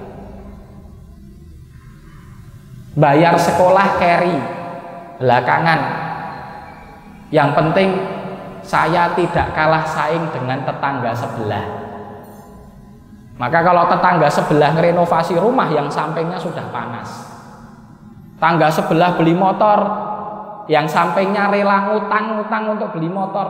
Bayar sekolah carry belakangan, yang penting saya tidak kalah saing dengan tetangga sebelah. Maka kalau tetangga sebelah ngerenovasi rumah, yang sampingnya sudah panas. Tangga sebelah beli motor, yang sampingnya rela ngutang-ngutang untuk beli motor.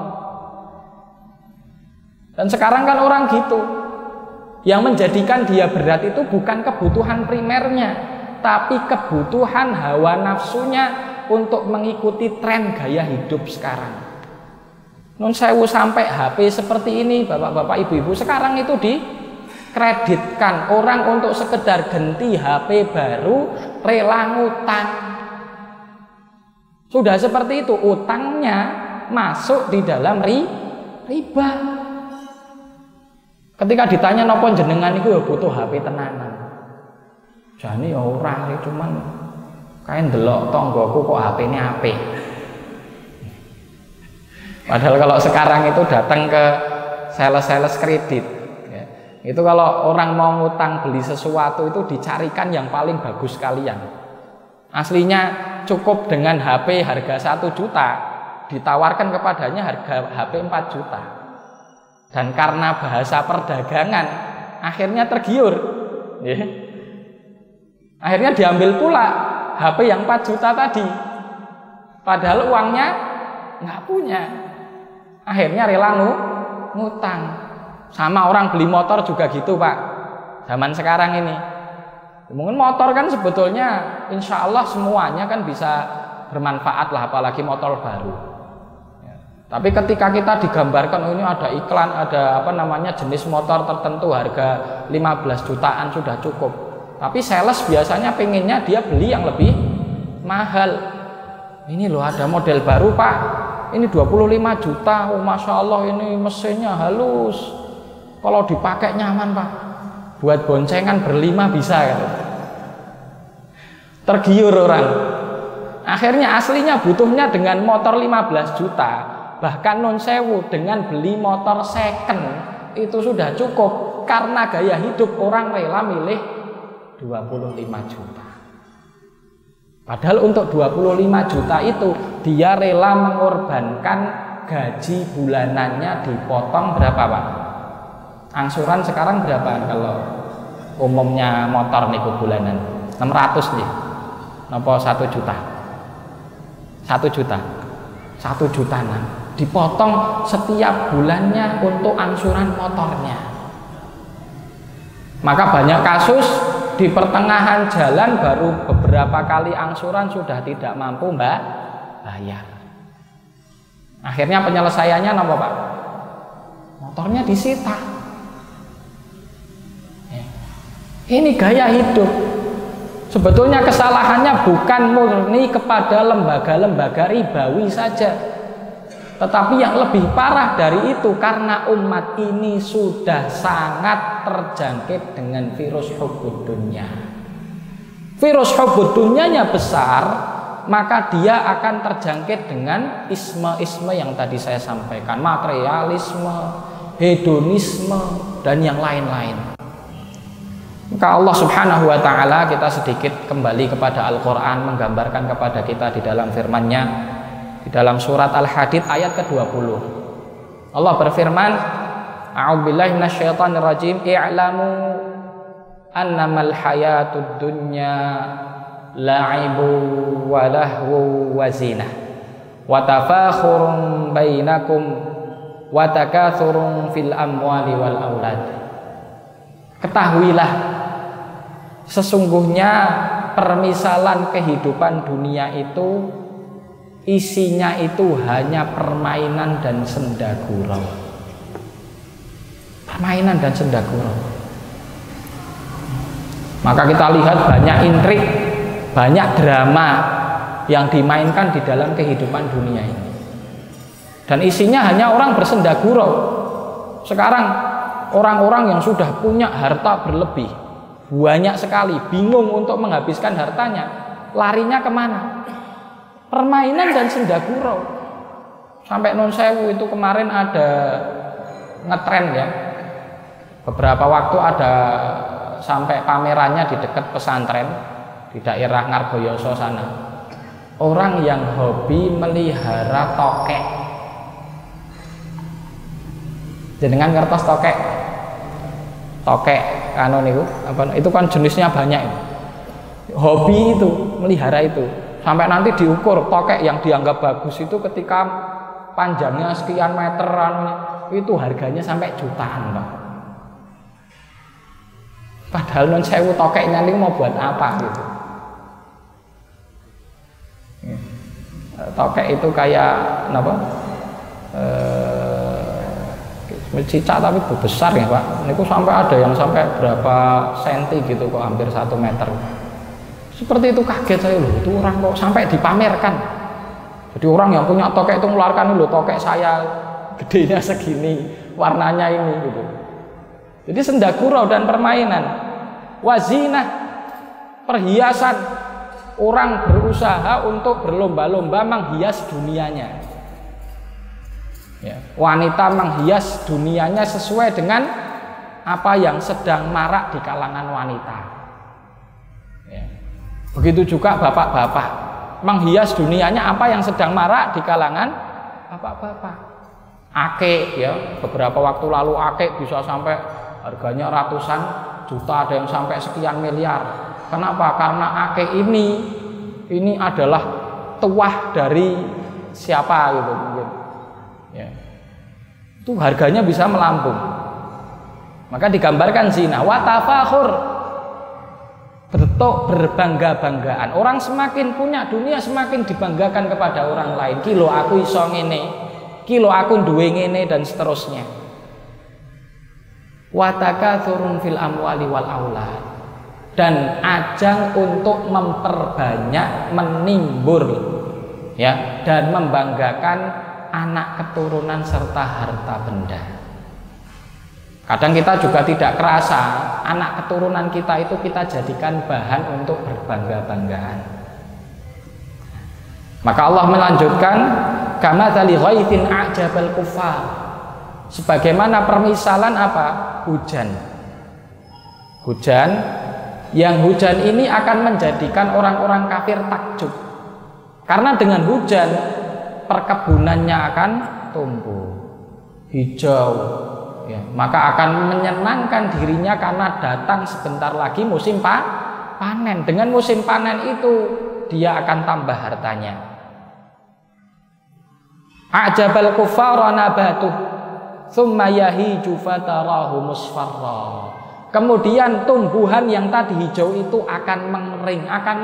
Dan sekarang kan orang gitu. Yang menjadikan dia berat itu bukan kebutuhan primernya, tapi kebutuhan hawa nafsunya untuk mengikuti tren gaya hidup sekarang. Nun sewu sampai HP seperti ini, bapak-bapak, ibu-ibu, sekarang itu dikreditkan orang untuk sekedar ganti HP baru rela ngutang. Sudah seperti itu, utangnya masuk di dalam riba. Ketika ditanya nopo jenengan itu ya butuh HP tenanan, jane ya ora, cuman kae ndelok tonggoku kok HP-ne apik. Padahal kalau sekarang itu datang ke sales kredit, itu kalau orang mau ngutang beli sesuatu itu dicarikan yang paling bagus sekalian. Aslinya cukup dengan HP harga 1 juta, ditawarkan kepadanya harga HP 4 juta. Dan karena bahasa perdagangan akhirnya tergiur, ya. Akhirnya diambil pula HP yang 4 juta tadi, padahal uangnya nggak punya. Akhirnya rela ngutang. Sama orang beli motor juga gitu Pak, zaman sekarang ini. Mungkin motor kan sebetulnya insya Allah semuanya kan bisa bermanfaat lah, apalagi motor baru. Tapi ketika kita digambarkan, oh ini ada iklan, ada jenis motor tertentu harga 15 jutaan sudah cukup. Tapi sales biasanya pengennya dia beli yang lebih mahal. Ini loh ada model baru Pak, ini 25 juta, oh Masya Allah ini mesinnya halus, kalau dipakai nyaman Pak, buat boncengan berlima bisa gitu. Tergiur orang. Akhirnya aslinya butuhnya dengan motor 15 juta, bahkan non sewu dengan beli motor second itu sudah cukup. Karena gaya hidup orang rela milih 25 juta. Padahal untuk 25 juta itu dia rela mengorbankan gaji bulanannya dipotong berapa Pak? Angsuran sekarang berapa kalau umumnya motor niku bulanan? 600 nih. Napa 1 juta? 1 juta. 1 juta dipotong setiap bulannya untuk angsuran motornya. Maka banyak kasus di pertengahan jalan baru beberapa kali angsuran sudah tidak mampu bayar. Akhirnya penyelesaiannya apa Pak? Motornya disita. Ini gaya hidup. Sebetulnya kesalahannya bukan murni kepada lembaga-lembaga ribawi saja, tetapi yang lebih parah dari itu karena umat ini sudah sangat terjangkit dengan virus hubbud dunya. Virus hubbud dunyanya besar, maka dia akan terjangkit dengan isme-isme yang tadi saya sampaikan, materialisme, hedonisme, dan yang lain-lain. Maka Allah Subhanahu wa ta'ala, kita sedikit kembali kepada Al-Quran, menggambarkan kepada kita di dalam firman-Nya di dalam surat Al-Hadid ayat ke-20. Allah berfirman, a'udzubillahi minasyaitonir rajim, i'lamu annamal hayatud dunya la'ibu wa lahu wa zinah wa tafakhurun bainakum wa takathurun fil amwali wal aulad. Ketahuilah, sesungguhnya permisalan kehidupan dunia itu isinya itu hanya permainan dan senda gurau. Permainan dan senda gurau. Maka kita lihat banyak intrik, banyak drama yang dimainkan di dalam kehidupan dunia ini. Dan isinya hanya orang bersenda gurau. Sekarang orang-orang yang sudah punya harta berlebih, banyak sekali, bingung untuk menghabiskan hartanya, larinya kemana? Permainan dan senda gurau. Sampai non sewu itu kemarin ada ngetren ya, beberapa waktu ada sampai pamerannya di dekat pesantren di daerah Ngargoyoso sana. Orang yang hobi melihara tokek. Jenengan ngertos tokek? Tokek anu niku apa itu kan jenisnya banyak itu. Hobi itu melihara itu sampai nanti diukur tokek yang dianggap bagus itu ketika panjangnya sekian meter itu harganya sampai jutaan Pak. Padahal non sewu tokeknya ini mau buat apa gitu. Tokek itu kayak apa? Cicak tapi besar ya Pak. Ini sampai ada yang sampai berapa senti gitu kok, hampir 1 meter. Seperti itu kaget saya loh, itu orang kok sampai dipamerkan. Jadi orang yang punya tokek itu mengeluarkan loh, tokek saya gedenya segini, warnanya ini gitu. Jadi senda gurau dan permainan. Wazinah, perhiasan. Orang berusaha untuk berlomba-lomba menghias dunianya. Ya, wanita menghias dunianya sesuai dengan apa yang sedang marak di kalangan wanita. Ya. Begitu juga bapak-bapak menghias dunianya apa yang sedang marak di kalangan bapak-bapak. Akik ya, beberapa waktu lalu akik bisa sampai harganya ratusan juta, ada yang sampai sekian miliar. Kenapa? Karena akik ini adalah tuah dari siapa gitu mungkin. Ya. Itu harganya bisa melambung. Maka digambarkan zina wa tafakhur, bentuk berbangga-banggaan. Orang semakin punya dunia semakin dibanggakan kepada orang lain. Kilo aku iso ngene, kilo aku duwe ngene, dan seterusnya. Wa takatsurun fil amwali wal aulad, dan ajang untuk memperbanyak, menimbur ya, dan membanggakan anak keturunan serta harta benda. Kadang kita juga tidak kerasa anak keturunan kita itu kita jadikan bahan untuk berbangga-banggaan. Maka Allah melanjutkan, kamatsali ghaithin a'jabal kuffar, sebagaimana permisalan apa? Hujan. Hujan yang hujan ini akan menjadikan orang-orang kafir takjub. Karena dengan hujan perkebunannya akan tumbuh hijau ya, maka akan menyenangkan dirinya karena datang sebentar lagi musim panen. Dengan musim panen itu dia akan tambah hartanya. A'jabal kuffara nabatuh tsumma yahiju fatarahu musfarra. Kemudian tumbuhan yang tadi hijau itu akan mengering, akan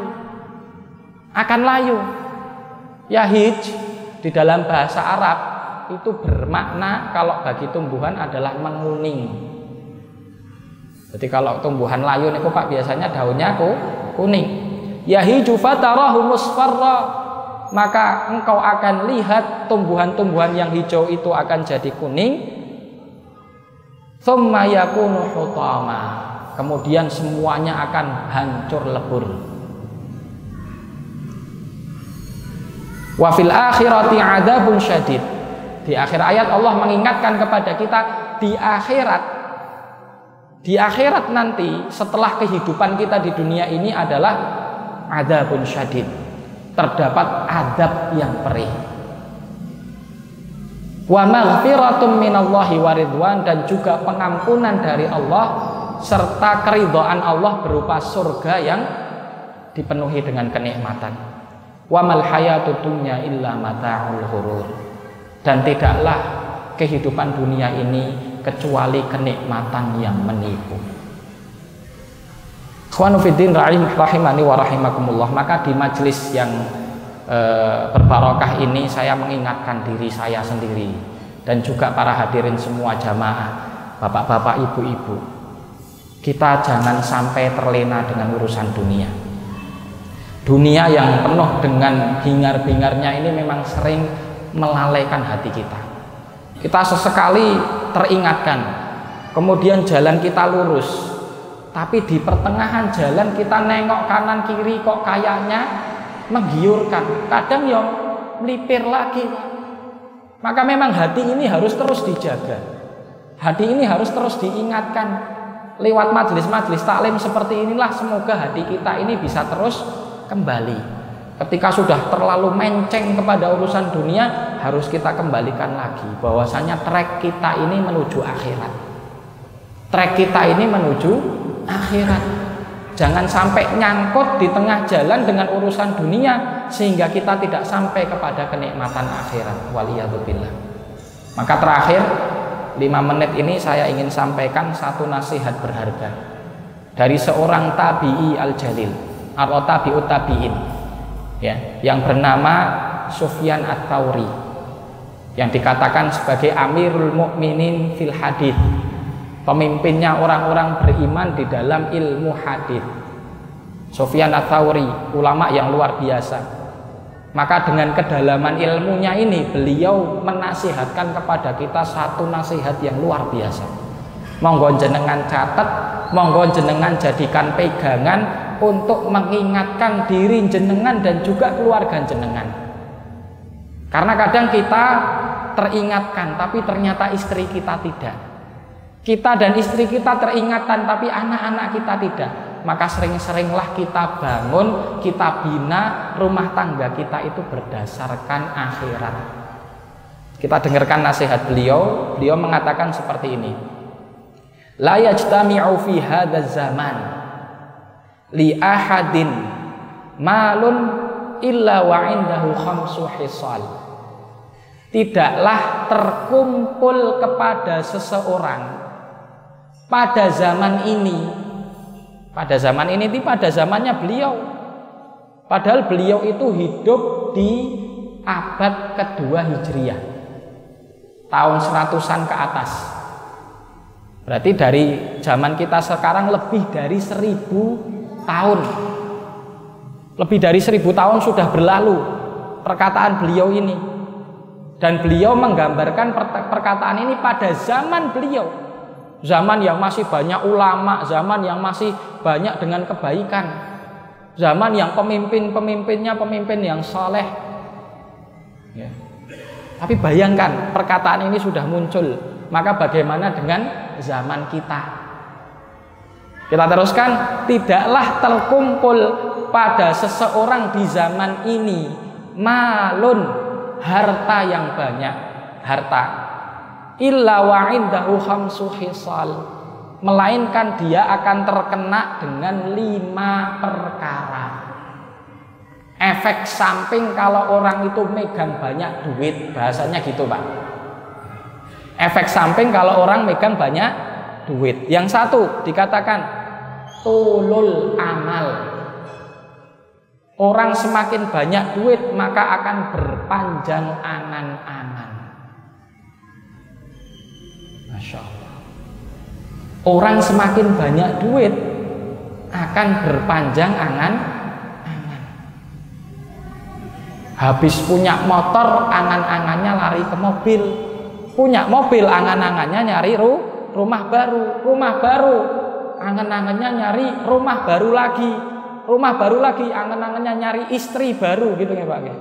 layu. Yahij di dalam bahasa Arab itu bermakna kalau bagi tumbuhan adalah menguning. Jadi kalau tumbuhan layu niku Pak biasanya daunnya kuning. Yahiju fatarahu musfarra, maka engkau akan lihat tumbuhan-tumbuhan yang hijau itu akan jadi kuning. Tsumma yakunu hutama, kemudian semuanya akan hancur lebur. Wa fil akhirati adzabun syadid. Di akhir ayat Allah mengingatkan kepada kita di akhirat nanti setelah kehidupan kita di dunia ini adalah adzabun syadid. Terdapat adab yang perih. Wa maghfiratun minallahi wa ridwan, dan juga pengampunan dari Allah serta keridhaan Allah berupa surga yang dipenuhi dengan kenikmatan. Wa mal hayatud dunya illa mata'ul ghurur, dan tidaklah kehidupan dunia ini kecuali kenikmatan yang menipu. Ikhwanu fiddin rahimani wa rahimakumullah, maka di majelis yang berbarokah ini saya mengingatkan diri saya sendiri dan juga para hadirin semua jamaah, bapak-bapak, ibu-ibu, kita jangan sampai terlena dengan urusan dunia. Dunia yang penuh dengan hingar-bingarnya ini memang sering melalaikan hati kita. Kita sesekali teringatkan, kemudian jalan kita lurus, tapi di pertengahan jalan kita nengok kanan kiri kok kayaknya menggiurkan, kadang ya melipir lagi. Maka memang hati ini harus terus dijaga, hati ini harus terus diingatkan. Lewat majelis-majelis taklim seperti inilah semoga hati kita ini bisa terus kembali. Ketika sudah terlalu menceng kepada urusan dunia, harus kita kembalikan lagi bahwasanya trek kita ini menuju akhirat. Trek kita ini menuju akhirat. Jangan sampai nyangkut di tengah jalan dengan urusan dunia sehingga kita tidak sampai kepada kenikmatan akhirat. Waliyadzubillah. Maka terakhir 5 menit ini saya ingin sampaikan satu nasihat berharga dari seorang tabi'i al-jalil atau tabi'ut tabi'in ya, yang bernama Sufyan Ats-Tsauri, yang dikatakan sebagai Amirul Mukminin fil Hadits, pemimpinnya orang-orang beriman di dalam ilmu hadis. Sufyan Ats-Tsauri, ulama yang luar biasa. Maka dengan kedalaman ilmunya ini beliau menasihatkan kepada kita satu nasihat yang luar biasa. Monggo jenengan catat, monggo jenengan jadikan pegangan untuk mengingatkan diri jenengan dan juga keluarga jenengan. Karena kadang kita teringatkan tapi ternyata istri kita tidak. Kita dan istri kita teringatan tapi anak-anak kita tidak. Maka sering-seringlah kita bangun, kita bina rumah tangga kita itu berdasarkan akhirat. Kita dengarkan nasihat beliau. Beliau mengatakan seperti ini. La yajtami'u fi hadzal zaman li ahadin malun illa wa indahu khamsu hisal. Tidaklah terkumpul kepada seseorang pada zaman ini. Pada zaman ini itu pada zamannya beliau. Padahal beliau itu hidup di abad kedua Hijriah. Tahun 100-an ke atas. Berarti dari zaman kita sekarang lebih dari 1000 tahun. Lebih dari 1000 tahun sudah berlalu perkataan beliau ini. Dan beliau menggambarkan perkataan ini pada zaman beliau. Zaman yang masih banyak ulama, zaman yang masih banyak dengan kebaikan. Zaman yang pemimpinnya pemimpin yang saleh. Ya. Tapi bayangkan perkataan ini sudah muncul. Maka bagaimana dengan zaman kita? Kita teruskan. Tidaklah terkumpul pada seseorang di zaman ini malun, harta yang banyak, harta, illa wa indahu khamsu hisal, melainkan dia akan terkena dengan 5 perkara. Efek samping kalau orang itu megang banyak duit, bahasanya gitu Pak. Efek samping kalau orang megang banyak duit. Yang satu dikatakan tulul amal. Orang semakin banyak duit maka akan berpanjang angan-angan. Masya Allah. Orang semakin banyak duit akan berpanjang angan-angan. Habis punya motor, angan-angannya lari ke mobil. Punya mobil, angan-angannya nyari rumah baru. Rumah baru, angan-angannya nyari rumah baru lagi. Rumah baru lagi, angan-angannya nyari istri baru, gitu ya Pak.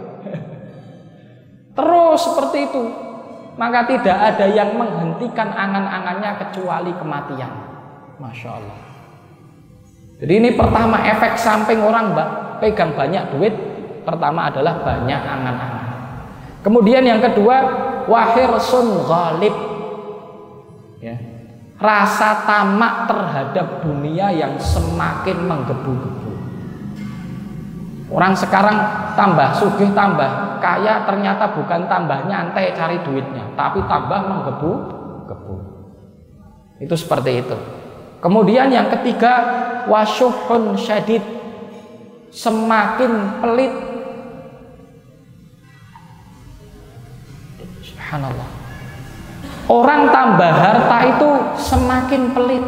Terus seperti itu. Maka tidak ada yang menghentikan angan-angannya kecuali kematian. Masya Allah. Jadi ini pertama, efek samping orang pegang banyak duit. Pertama adalah banyak angan-angan. Kemudian yang kedua, wahirsun ghalib. Ya. Rasa tamak terhadap dunia yang semakin menggebu-gebu. Orang sekarang tambah sugih, tambah kaya, ternyata bukan tambah nyantai cari duitnya, tapi tambah menggebu-gebu. Itu seperti itu. Kemudian yang ketiga, wasyuhun syadid, semakin pelit. Subhanallah. Orang tambah harta itu semakin pelit.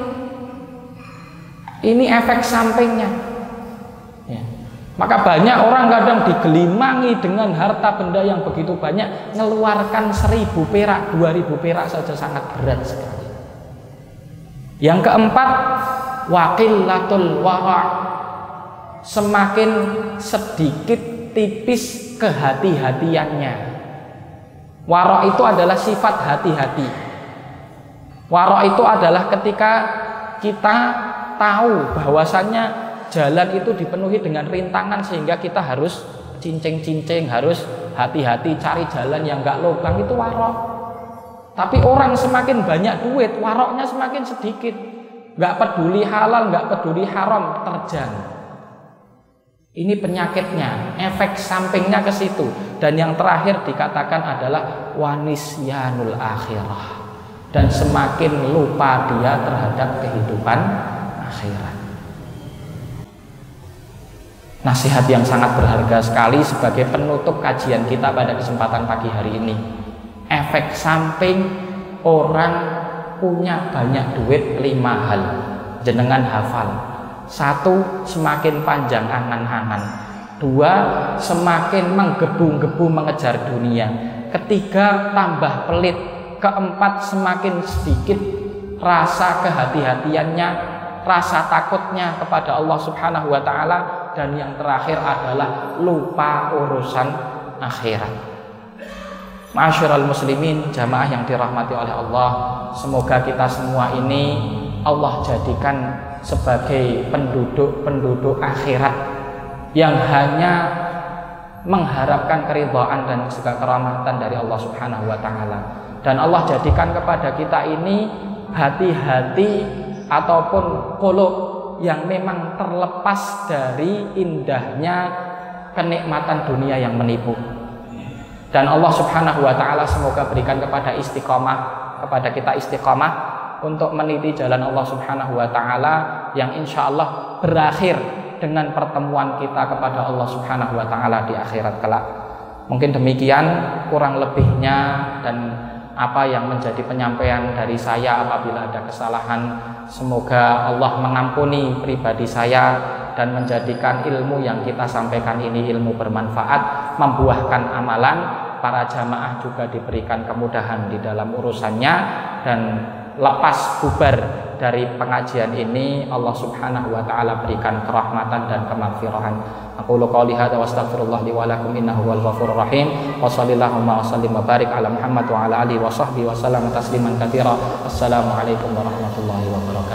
Ini efek sampingnya. Ya. Maka banyak orang kadang digelimangi dengan harta benda yang begitu banyak, ngeluarkan 1000 perak, 2000 perak saja sangat berat sekali. Yang keempat, waqillatul wara', semakin sedikit tipis kehati-hatiannya. Wara' itu adalah sifat hati-hati. Wara' itu adalah ketika kita tahu bahwasannya jalan itu dipenuhi dengan rintangan sehingga kita harus cincing-cincing, harus hati-hati cari jalan yang enggak lubang, itu wara'. Tapi orang semakin banyak duit, waroknya semakin sedikit. Enggak peduli halal, enggak peduli haram, terjang. Ini penyakitnya, efek sampingnya ke situ. Dan yang terakhir dikatakan adalah wanisyanul akhirah. Dan semakin lupa dia terhadap kehidupan akhirat. Nasihat yang sangat berharga sekali sebagai penutup kajian kita pada kesempatan pagi hari ini. Efek samping orang punya banyak duit 5 hal. Jenengan hafal. 1, semakin panjang angan-angan. 2, semakin menggebu-gebu mengejar dunia. 3, tambah pelit. 4, semakin sedikit rasa kehati-hatiannya, rasa takutnya kepada Allah Subhanahu wa ta'ala. Dan yang terakhir adalah lupa urusan akhirat. Ma'asyiral muslimin, jamaah yang dirahmati oleh Allah, semoga kita semua ini Allah jadikan sebagai penduduk-penduduk akhirat yang hanya mengharapkan keridhaan dan juga kerahmatan dari Allah Subhanahu wa taala. Dan Allah jadikan kepada kita ini hati-hati ataupun qulub yang memang terlepas dari indahnya kenikmatan dunia yang menipu. Dan Allah Subhanahu wa taala semoga berikan kepada kita istiqamah untuk meniti jalan Allah Subhanahu wa taala yang insya Allah berakhir dengan pertemuan kita kepada Allah Subhanahu wa taala di akhirat kelak. Mungkin demikian kurang lebihnya, dan apa yang menjadi penyampaian dari saya apabila ada kesalahan, semoga Allah mengampuni pribadi saya dan menjadikan ilmu yang kita sampaikan ini ilmu bermanfaat, membuahkan amalan. Para jamaah juga diberikan kemudahan di dalam urusannya, dan lepas bubar dari pengajian ini Allah Subhanahu wa taala berikan kerahmatan dan kemaghfirahan. Aqulu qouli hadza wa astaghfirullah li wa lakum innahu huwal ghafurur rahim. Wa sallallahu wa sallim wa barik ala Muhammad wa ala alihi wa sahbihi wa sallam tasliman katsira. Assalamualaikum warahmatullahi wabarakatuh.